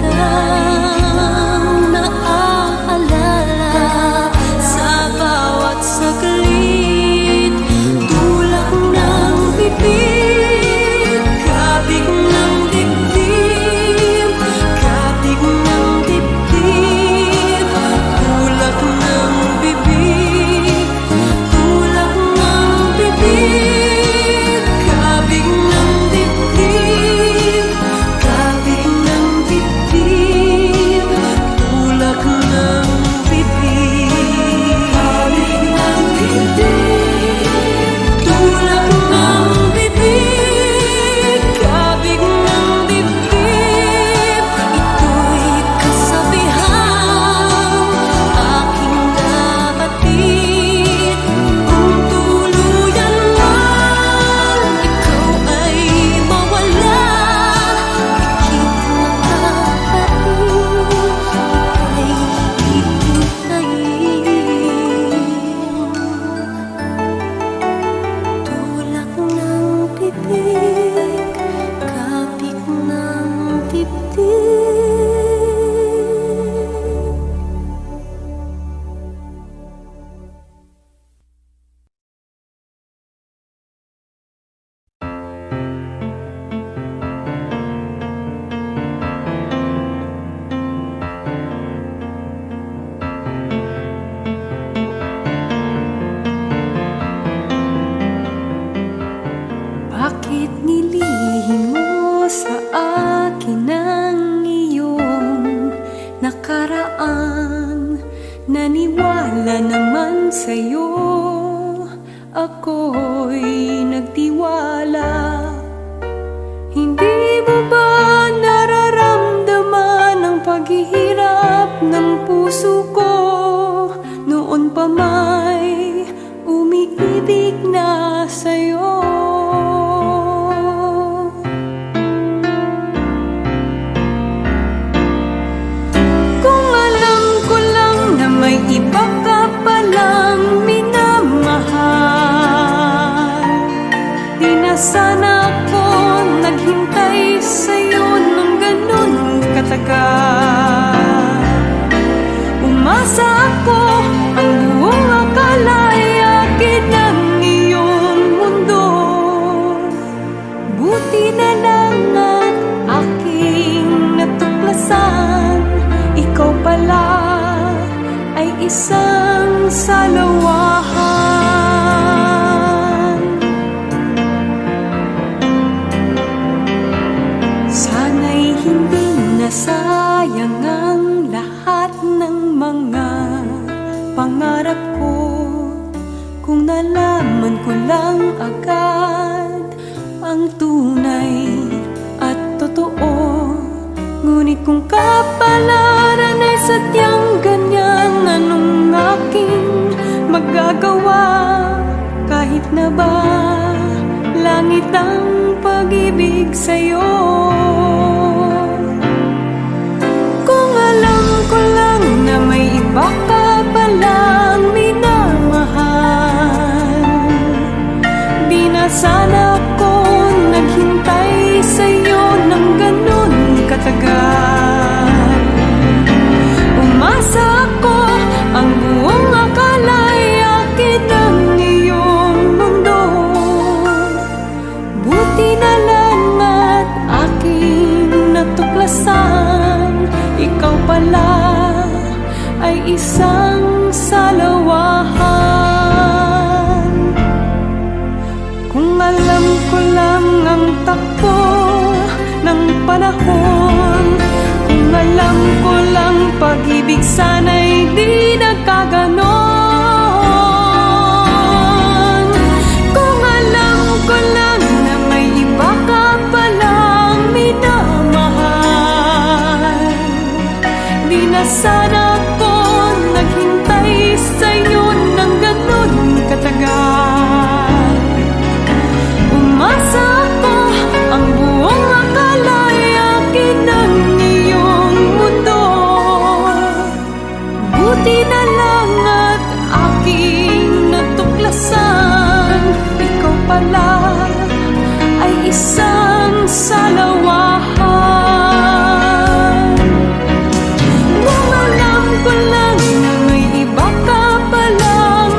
kitang naaalala sa bawat saglit. Tulak ng bibig, kabig ng dibdib. Kabig ng dibdib. Tulak ng bibig, tulak ng bibig. Kabig ng dibdib, kabig ng dibdib. Tulak ng bibig, kabig ng dibdib. Tulak ng bibig, kabig ng dibdib. Ito'y kasabihan, aking napatid. Kung tuluyan man ikaw ay mawala, pikit mata pa rin kita'y hihintayin. Tulak ng bibig, kabig ng dibdib. Bakit nilihim mo sa akin ang iyong nakaraan? Naniwala naman sa'yo, ako'y nagtiwala. Hindi mo ba nararamdaman ang paghihirap ng puso ko? Noon pa may umiibig na sa'yo. Kung alam ko lang na may iba ka palang minamahal, di na sana ako naghintay sa'yo ng ganun katagal. Umasa ako, ang buong akala ay akin ang iyong mundo. Buti na lang at aking natuklasan, ikaw pala ay isang salawahan. Sana'y hindi nasayang ang lahat ng mga pangarap ko. Kung nalaman ko lang agad ang tunay at totoo. Ngunit kung kapalaran ay sadyang ganyan, anong aking magagawa? Kahit na ba langit ang pag-ibig sa'yo? Kung alam ko lang na may iba ka palang minamahal, di na sana ako naghintay sa'yo ng ganun katagal. Umasa ako, ang buong akala'y akin ang iyong mundo. Buti na lang at aking natuklasan, ikaw pala ay isang salawahan. Kung alam ko lang ang takbo ng panahon, kung alam ko lang pag-ibig sana'y di nagkaganon. Kung alam ko lang na may iba ka palang minamahal, di na sana ako naghintay sa'yo ng ganun katagal. Umasa ako, ang buong akala'y akin ang iyong mundo. Buti na lang at aking natuklasan, ikaw pala ay isang salawahan. Kung alam ko lang na may iba ka palang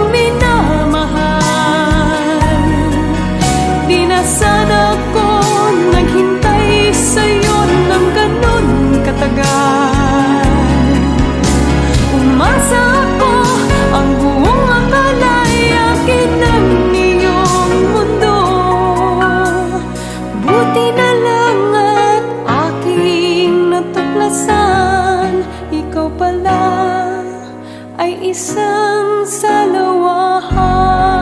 minamahal, di na sana ako naghintay sa'yo ng ganun katagal. Umasa ako, ang buong akala'y akin ang iyong mundo. Buti na lang at aking natuklasan, ikaw pala ay isang salawahan.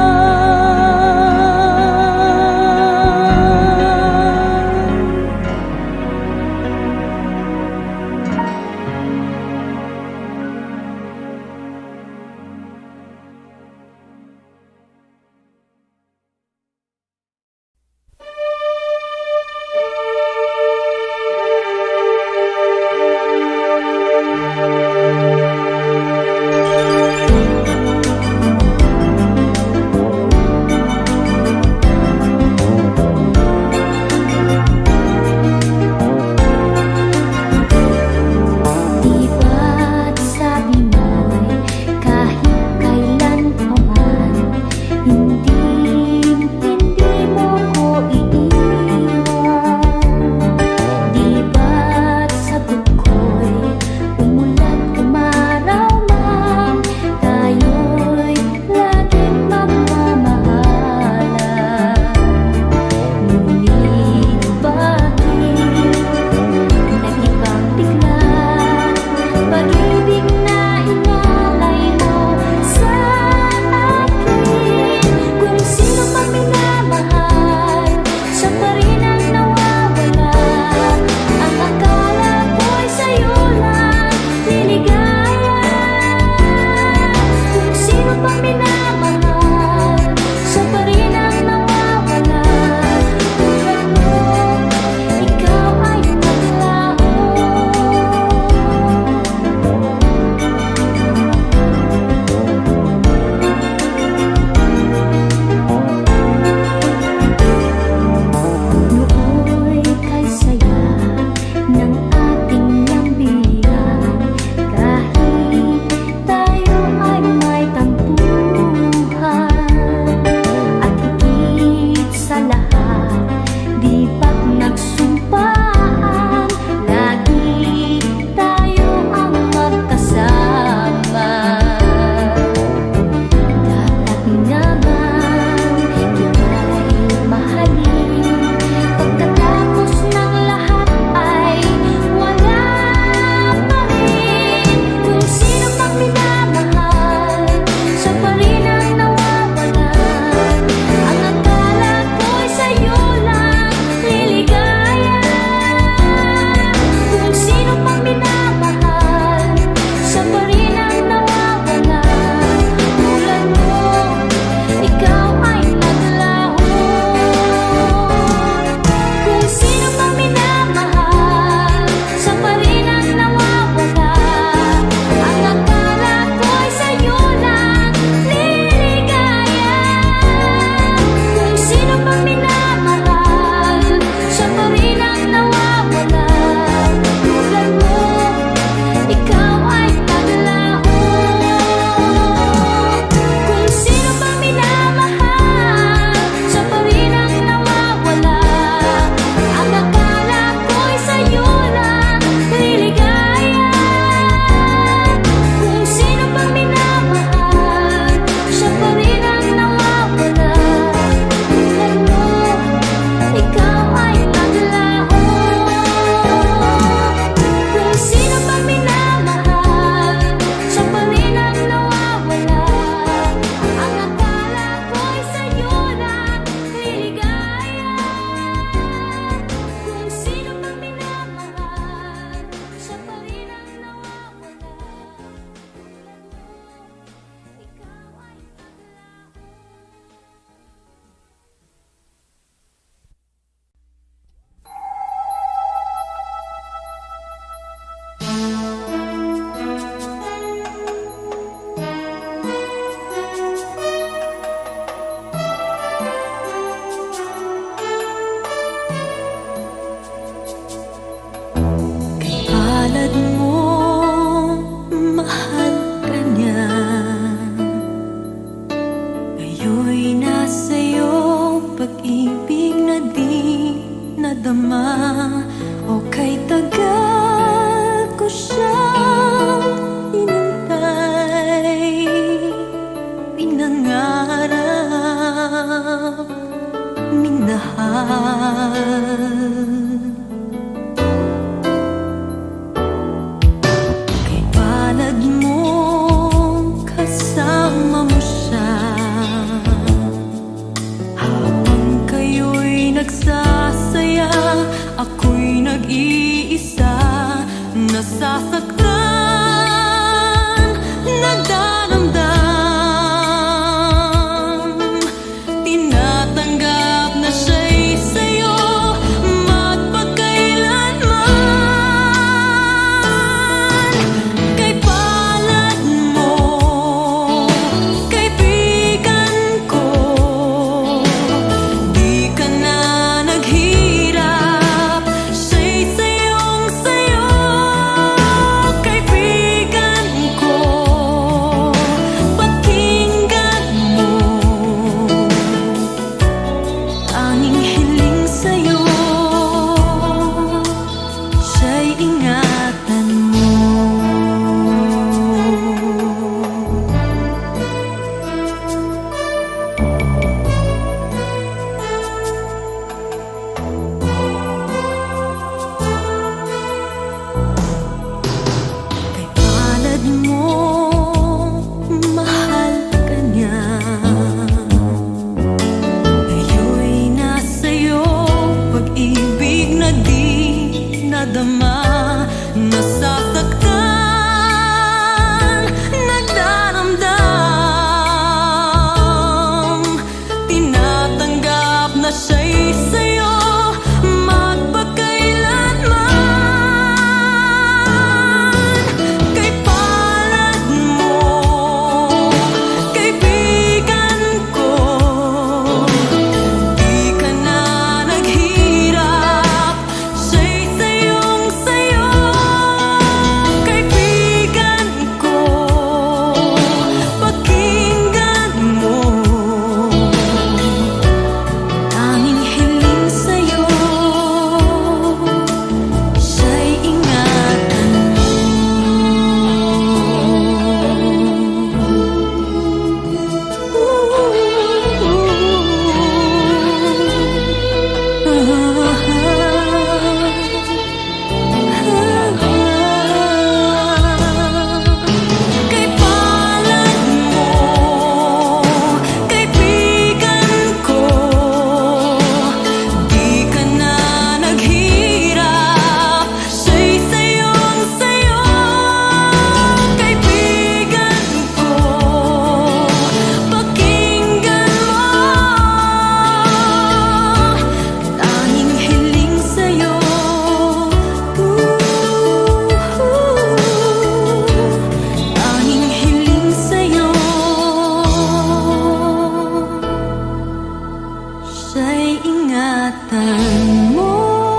nadama o kay tagal ko siyang inintay, pinangarap, minahal. Kay palad mo kasama mo siya, habang kayo'y nagsasaya, ako'y nag-iisa, nasasaktan, nagdaramdam, tinatanggap na siya'y sa'yo magpakailanman. Kay palad mo, kaibigan ko, di ka na naghirap, siya'y sayong sayo. Kaibigan ko, pakinggan mo, tanging hiling sa'yo, siya'y ingatan mo. Kay palad mo, mahal ka niya, ngayo'y nasa'yo, pag-ibig na di nadama, nasasaktan, nagdaramdam, tinatanggap na siya'y sa'yo magpakailanman. Kay palad mo, kaibigan ko, di ka na naghirap, siya'y sayong sayo. Kaibigan ko, pakinggan mo, tanging hiling sa'yo, siya'y ingatan mo. Kay palad mo, kaibigan ko, di ka na naghirap, siya'y sayong sayo. Kaibigan ko, pakinggan mo, tanging hiling sa'yo, tanging hiling sa'yo, siya'y ingatan mo.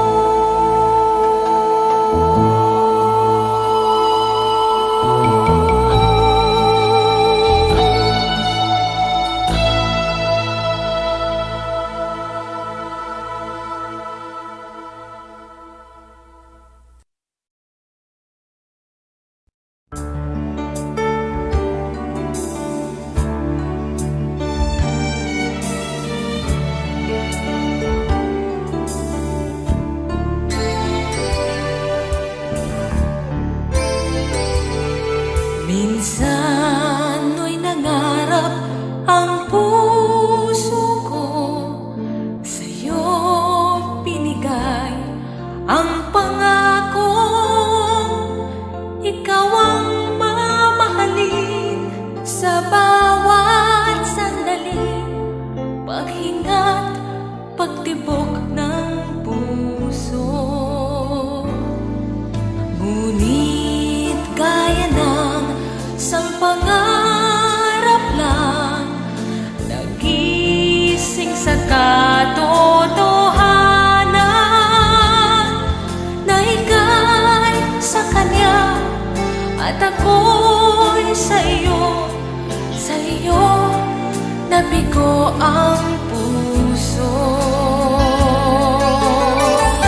Minsan mo'y nangarap ang puso ko, sa'yo binigay ang pangakong ikaw ang mamahalin sa bawat sandali, paghinga't pagtibok ng puso. Ngunit gaya ng sang pangarap lang, nagising sa katotohanan na ika'y sa kanya at ako'y sa iyo nabigo ang puso.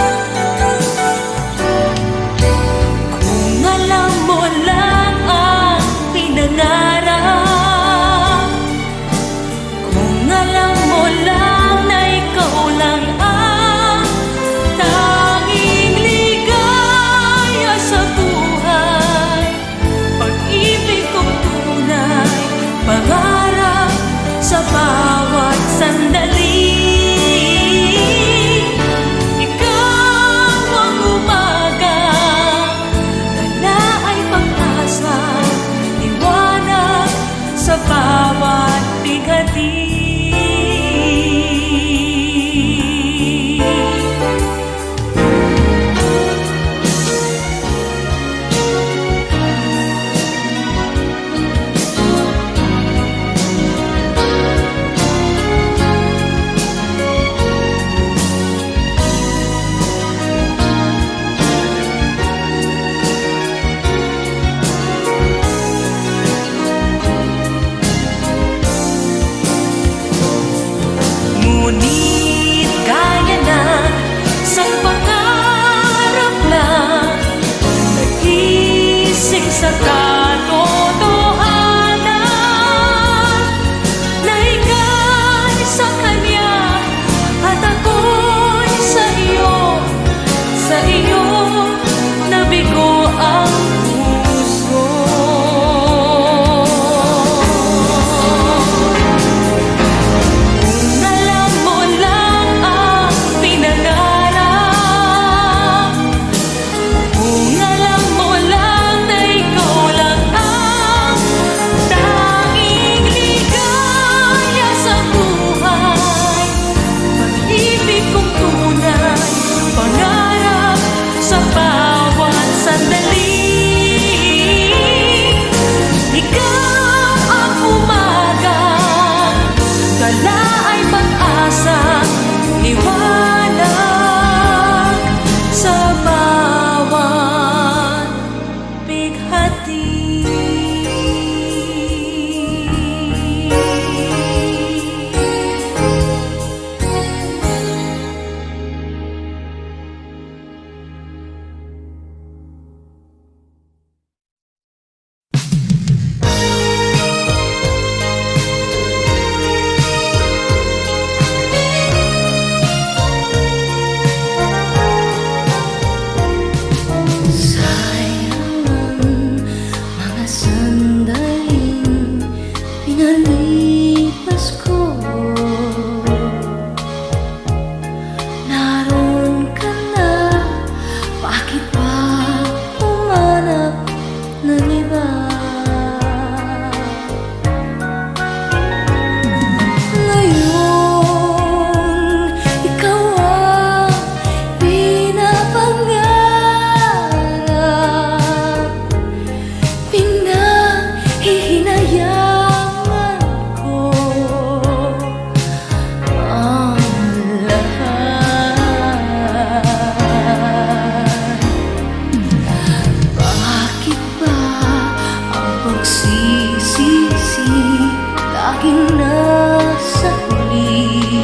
pagsisisi, laging nasa huli.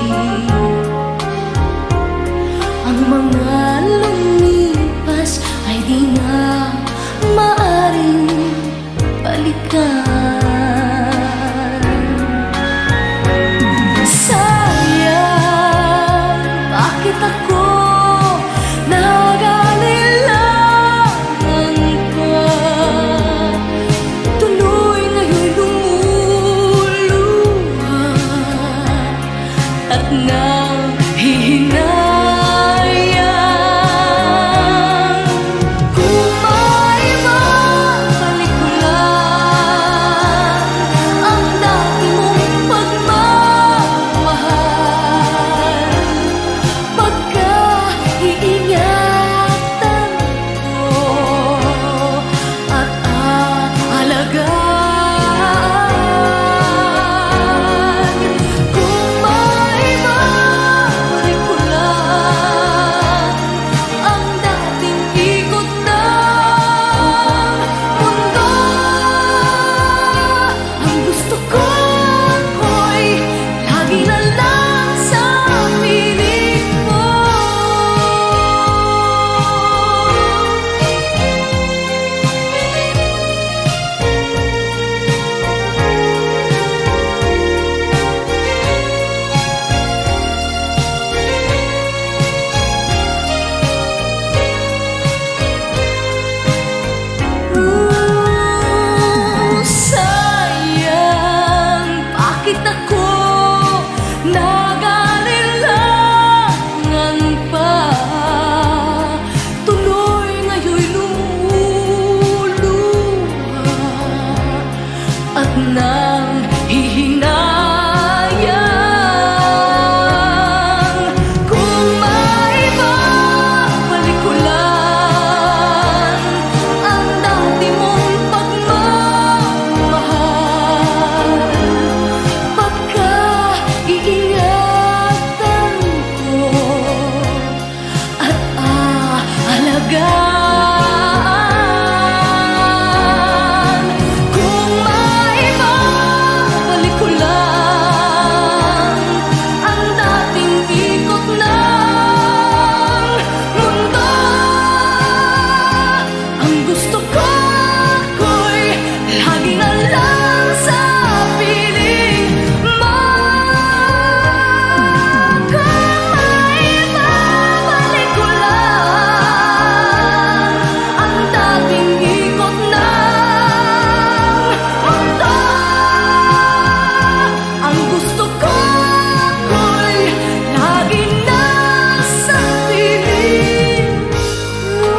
Ang mga lumipas ay di na maaring balikan. Sayang, bakit ako nag-alilangan pa? Tuloy nga'y lumuluha at nanghihinayang. Kung may mabalik ko lang ang dati mong pagmamahal, pagka-iingatan ko at aalagaan. Kung may mabalik ko lang ang dating ikot ng mundo, ang gusto ko ko'y lagi na lang sa piling mo. Sayang, bakit ako nag-alilangan pa? Tuloy nga'y lumuluha at nanghihinayang. Kung may babalik ko lang ang dati mong pagmamahal, pagka-iingatan ko at aalagaan. Kung may babalik ko lang ang dating ikot ng mundo, ang gusto ko ko'y lagi na lang sa piling mo. Kung may babalik ko lang ang dating ikot ng mundo, ang gusto ko ko'y lagi na sa piling mo.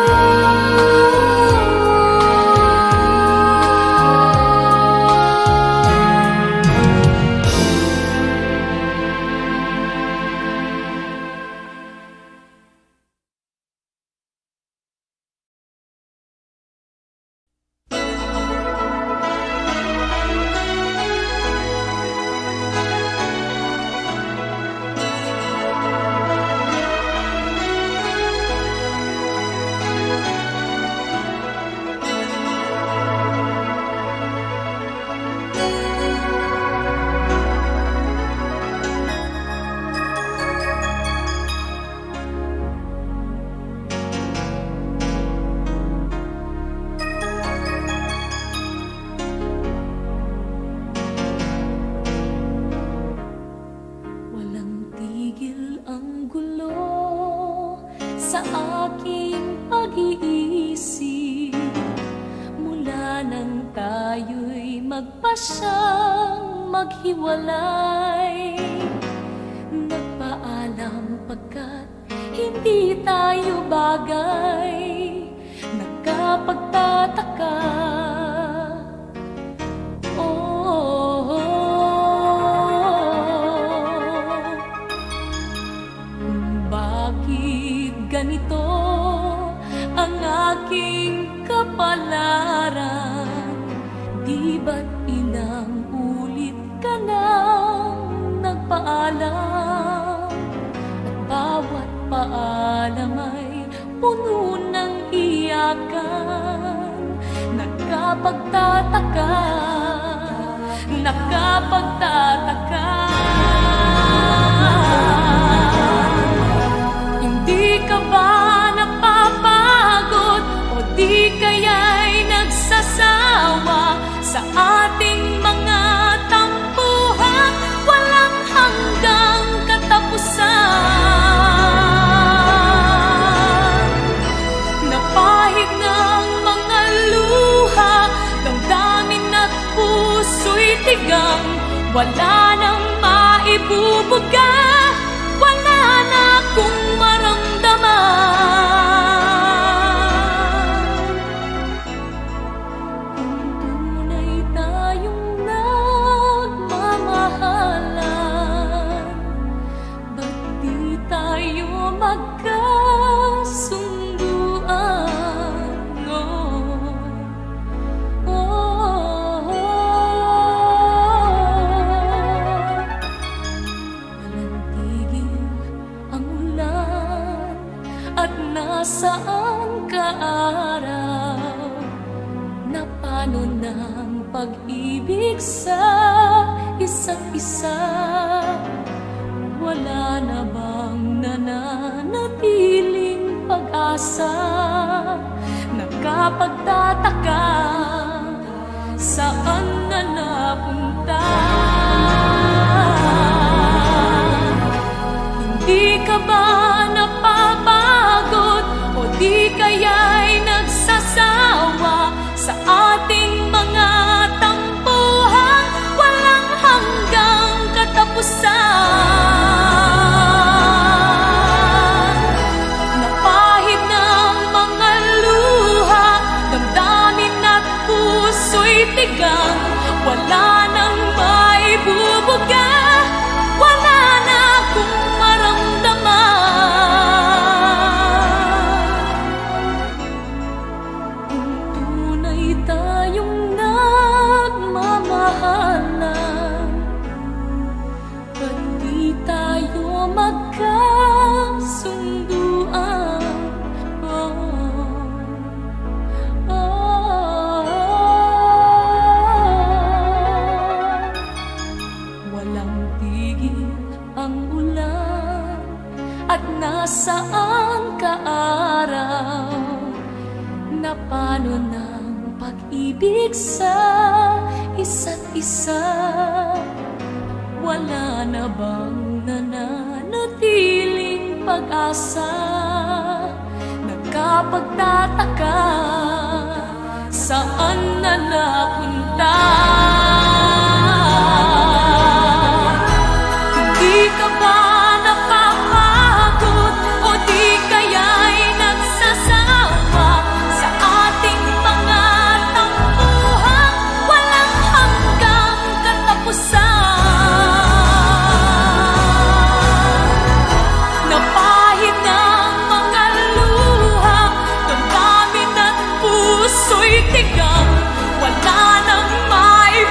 Walang tigil ang gulo sa aking pag-iisip mula nang tayo'y magpasyang maghiwalay. Nagpaalam pagkat hindi tayo bagay, nagkapagtataka. Bakit ganito ang aking kapalaran? Di ba't inang ulit ka nang nagpaalam? At bawat paalam ay puno ng iyakan. Nagkapagtataka nakapagtataka. Hindi ka ba napapagod o di kaya'y nagsasawa sa ating mga tampuhan walang hanggang katapusan? Napahid ng mga luha, damdamin at puso'y tigang, wala nang maibubuga, wala na akong maramdaman. Kung tunay tayong nagmamahalan, ba't di tayo magkasunduan? At nasaan ka araw? Na paano ng pag-ibig sa isa't isa? Wala na bang nananatiling pag-asa? Nakapagtataka, saan na napunta? Hindi ka ba napapagod o di kaya'y nagsasawa sa ating mga tampuhan walang hanggang katapusan? Napahid ng mga luha, damdamin at puso'y tigang, wala nang maibubuga, wala na akong magkasunduan. Walang tigil ang ulan at nasaan ka araw? Na paano ng pag-ibig sa isa't isa? Wala na bang nananatiling pag-asa? Nagkapagtataka, saan na napunta? Hindi ka ba napapagod o di kaya'y nagsasawa sa ating mga tampuhan walang hanggang katapusan? Puso'y tigang, wala nang maibubuga,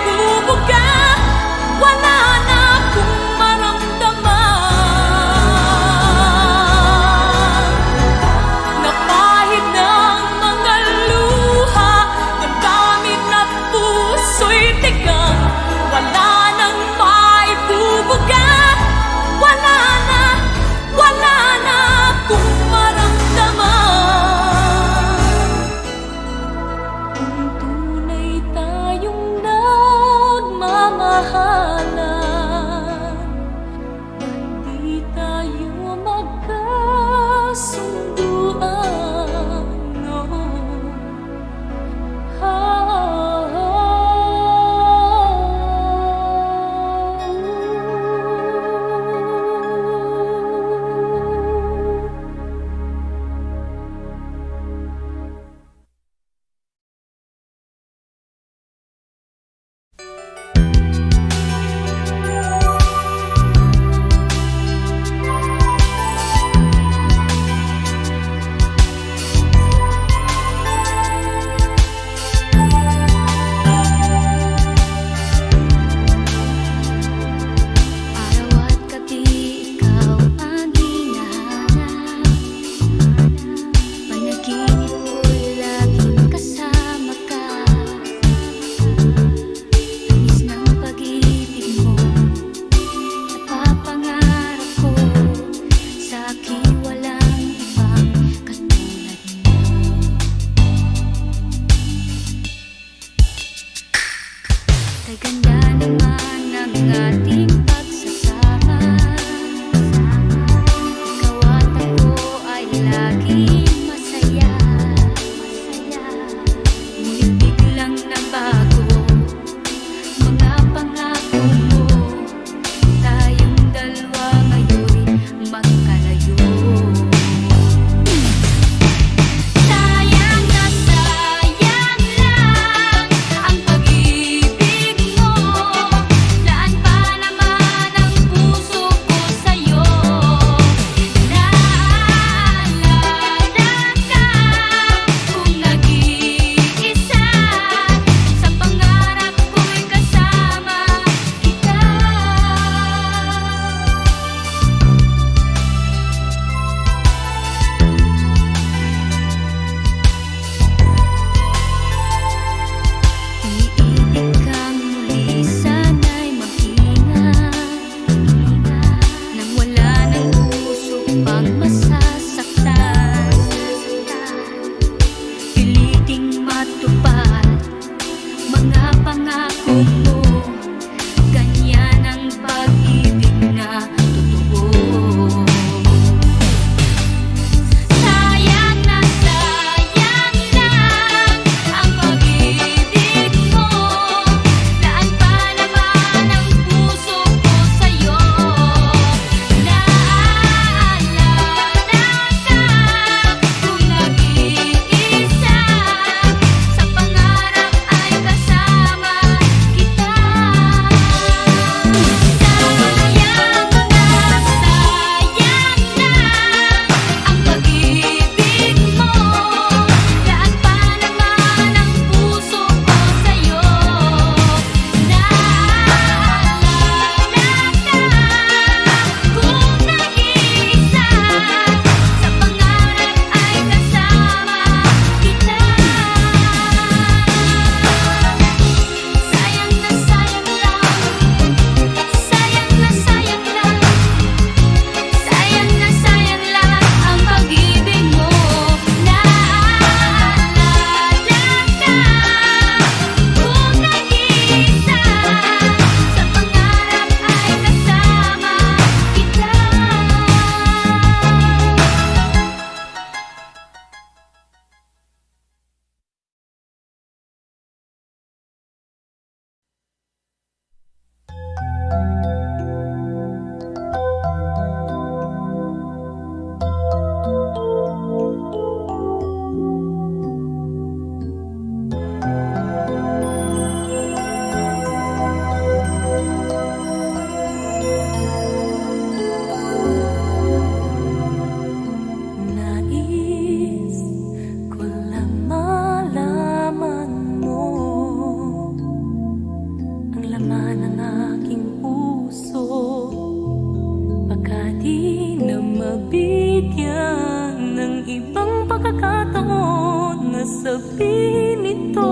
sabihin ito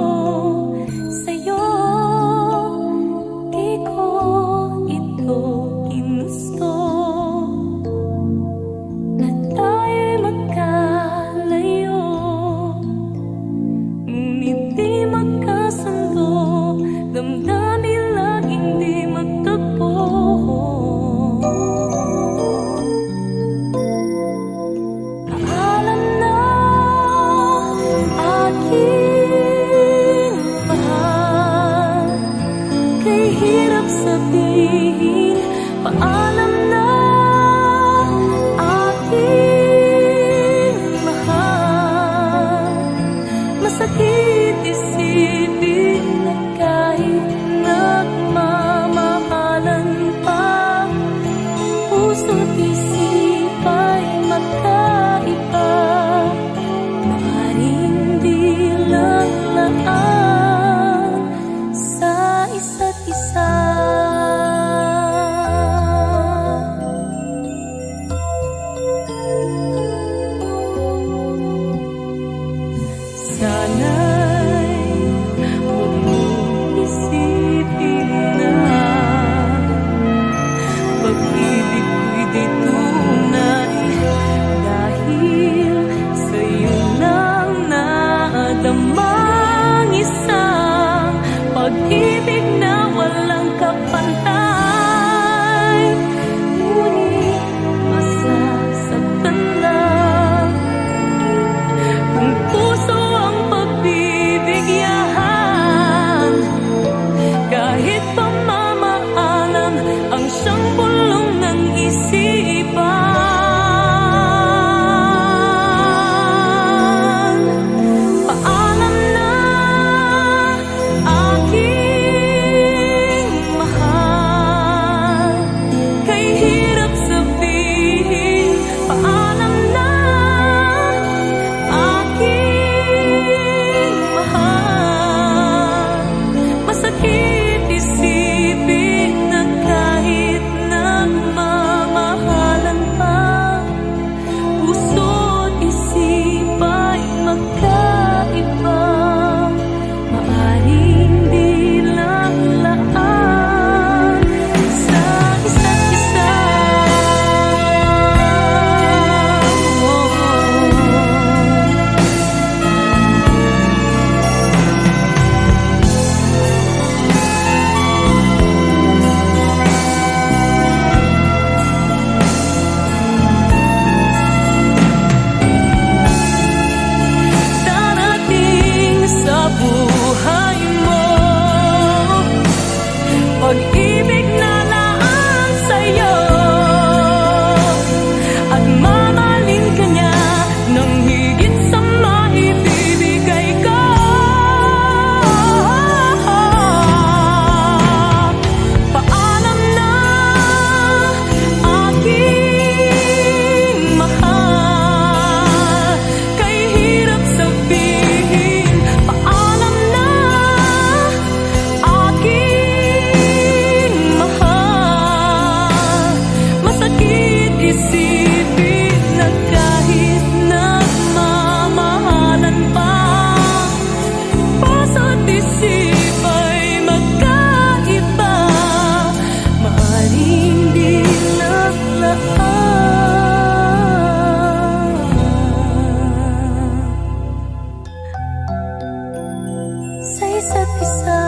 sa'yo. Di ko ito ginusto na tayo'y magkalayo, ngunit di magkasundo, damdamin laging di magtagpo. Sabihin, paalam na aking mahal. Masakit isipin na kahit nagmamahalan pa, puso't isip ay magkaiba. Maaaring di lang laan sa isa't isa. pag-ibig na laan sa'yo at mamahalin ka niya nang higit sa maibibigay ko. Paalam na aking mahal, kay hirap sabihin. Paalam na aking mahal, masakit isipin na kahit nagmamahalan pa, puso't isip ay magkaiba. Maaaring di naglaan sa isa't isa.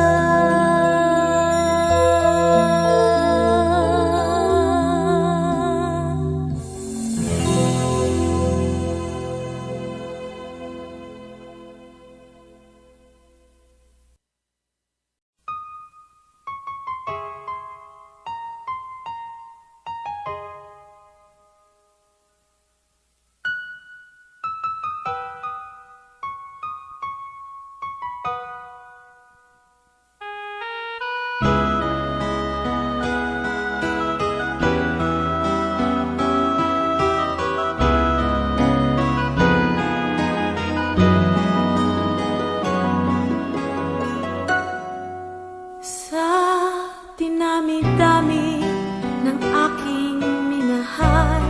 Sa dinami-dami ng aking minahal,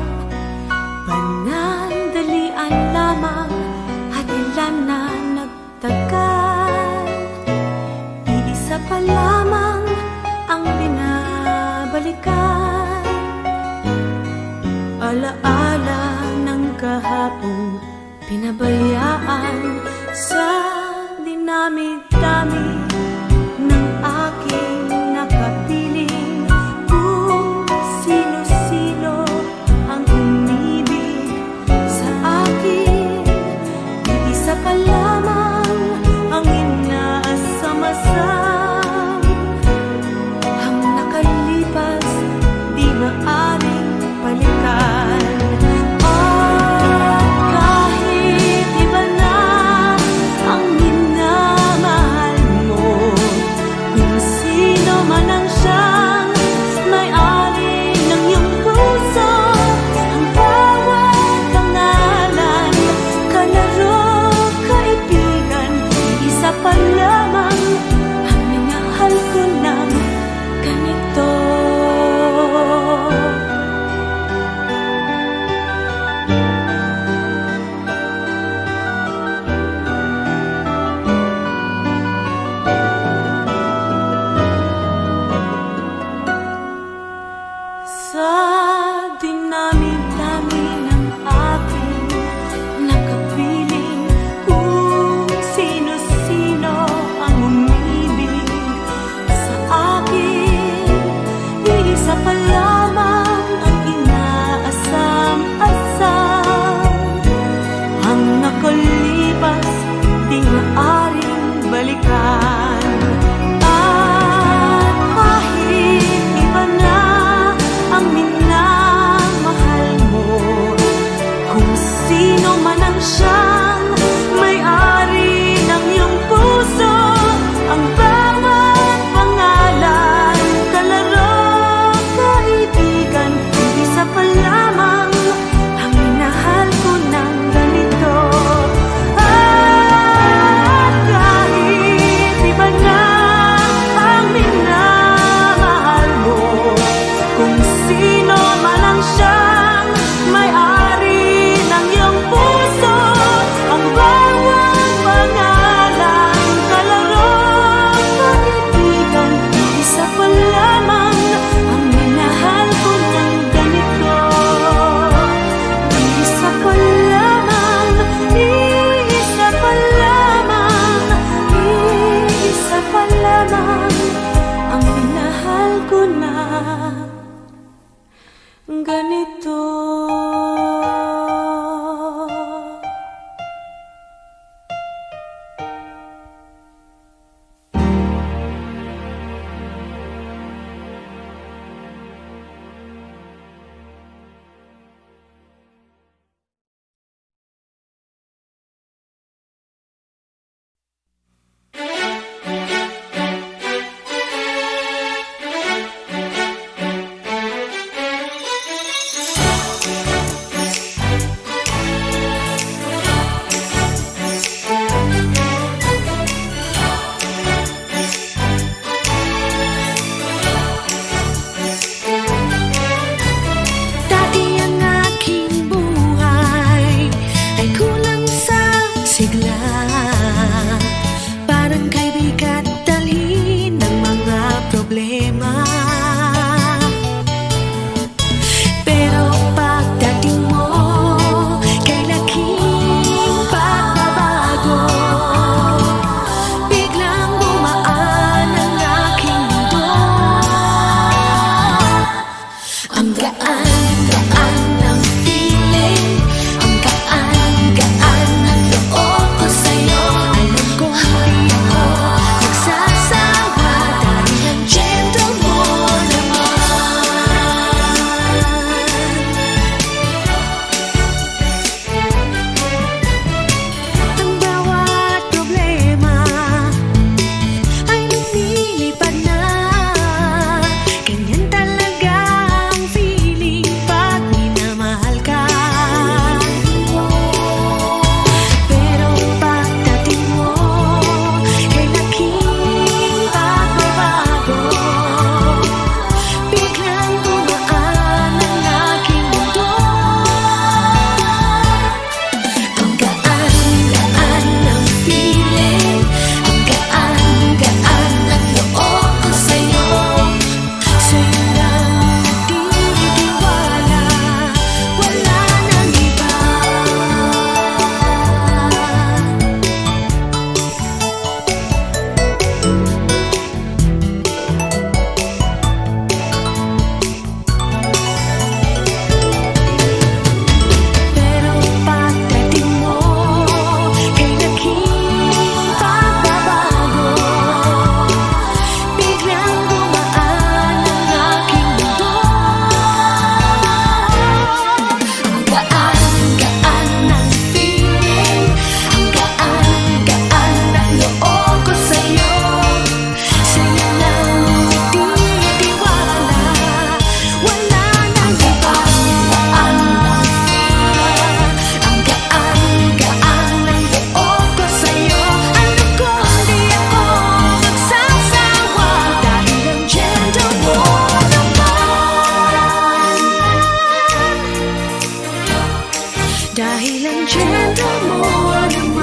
panandalian lamang at ilan na nagtagal. Iisa pa lamang ang binabalikan, alaala ng kahapon pinabayaan. Sa dinami-dami ng aking nakapiling, kung sino-sino ang umibig sa akin, iisa pa lamang ang inaasam-asam. Ang nakalipas di maaring balikan. Kahit iba na ang minamahal mo, kung sino man ang siyang may-ari ng iyong puso, ang bawat pangalan, kalaro, kaibigan, isa pa lamang ang minahal ko ng ganito. Sa dinami-dami ng aking nakapiling, kung sino-sino ang umibig sa akin, iisa pa lamang ang inaasam-asam. Ang nakalipas di maaring balikan. At kahit iba na ang minamahal mo, kung sino man ang siyang may-ari ng iyong puso, ang bawat pangalan, kalaro, kaibigan, isa pa lamang ang minahal ko ng ganito. At kahit iba na ang minamahal mo, kung sino man ang siyang may-ari ng iyong puso, ang bawat pangalan, kalaro, kaibigan, isa pa lamang ang minahal ko ng ganito. Isa pa lamang, isa pa lamang, isa pa lamang ang minahal ko na ganito. Pero pagdating mo kay laking pagbabago, biglang bumaan ang aking mundo. Ang gaan-gaan ng feeling, ang gaan-gaan ng loob ko sa'yo. Alam kong di ako nagsasawa dahil ang gentle mo naman. Ang bawat problema ay lumilipad na. Ganyan talaga ang feeling pag minamahal ka. Pero pagdating mo kay laking pagbabago, biglang bumaan ang aking mundo. Ang gaan-gaan ng feeling, ang gaan-gaan ng loob ko sa'yo. Sa'yo lang nagtitiwala, wala nang iba. Pero pagdating mo kay laking pagbabago, biglang bumaan ang aking mundo. Ang gaan-gaan ng feeling, ang gaan-gaan ng loob ko sa'yo. Sa'yo lang nagtitiwala, wala nang iba. Ang gaan-gaan ng loob ko sa'yo. Alam kong di ako magsasawa dahil ang gentle mo naman. Dahil ang gentle mo naman.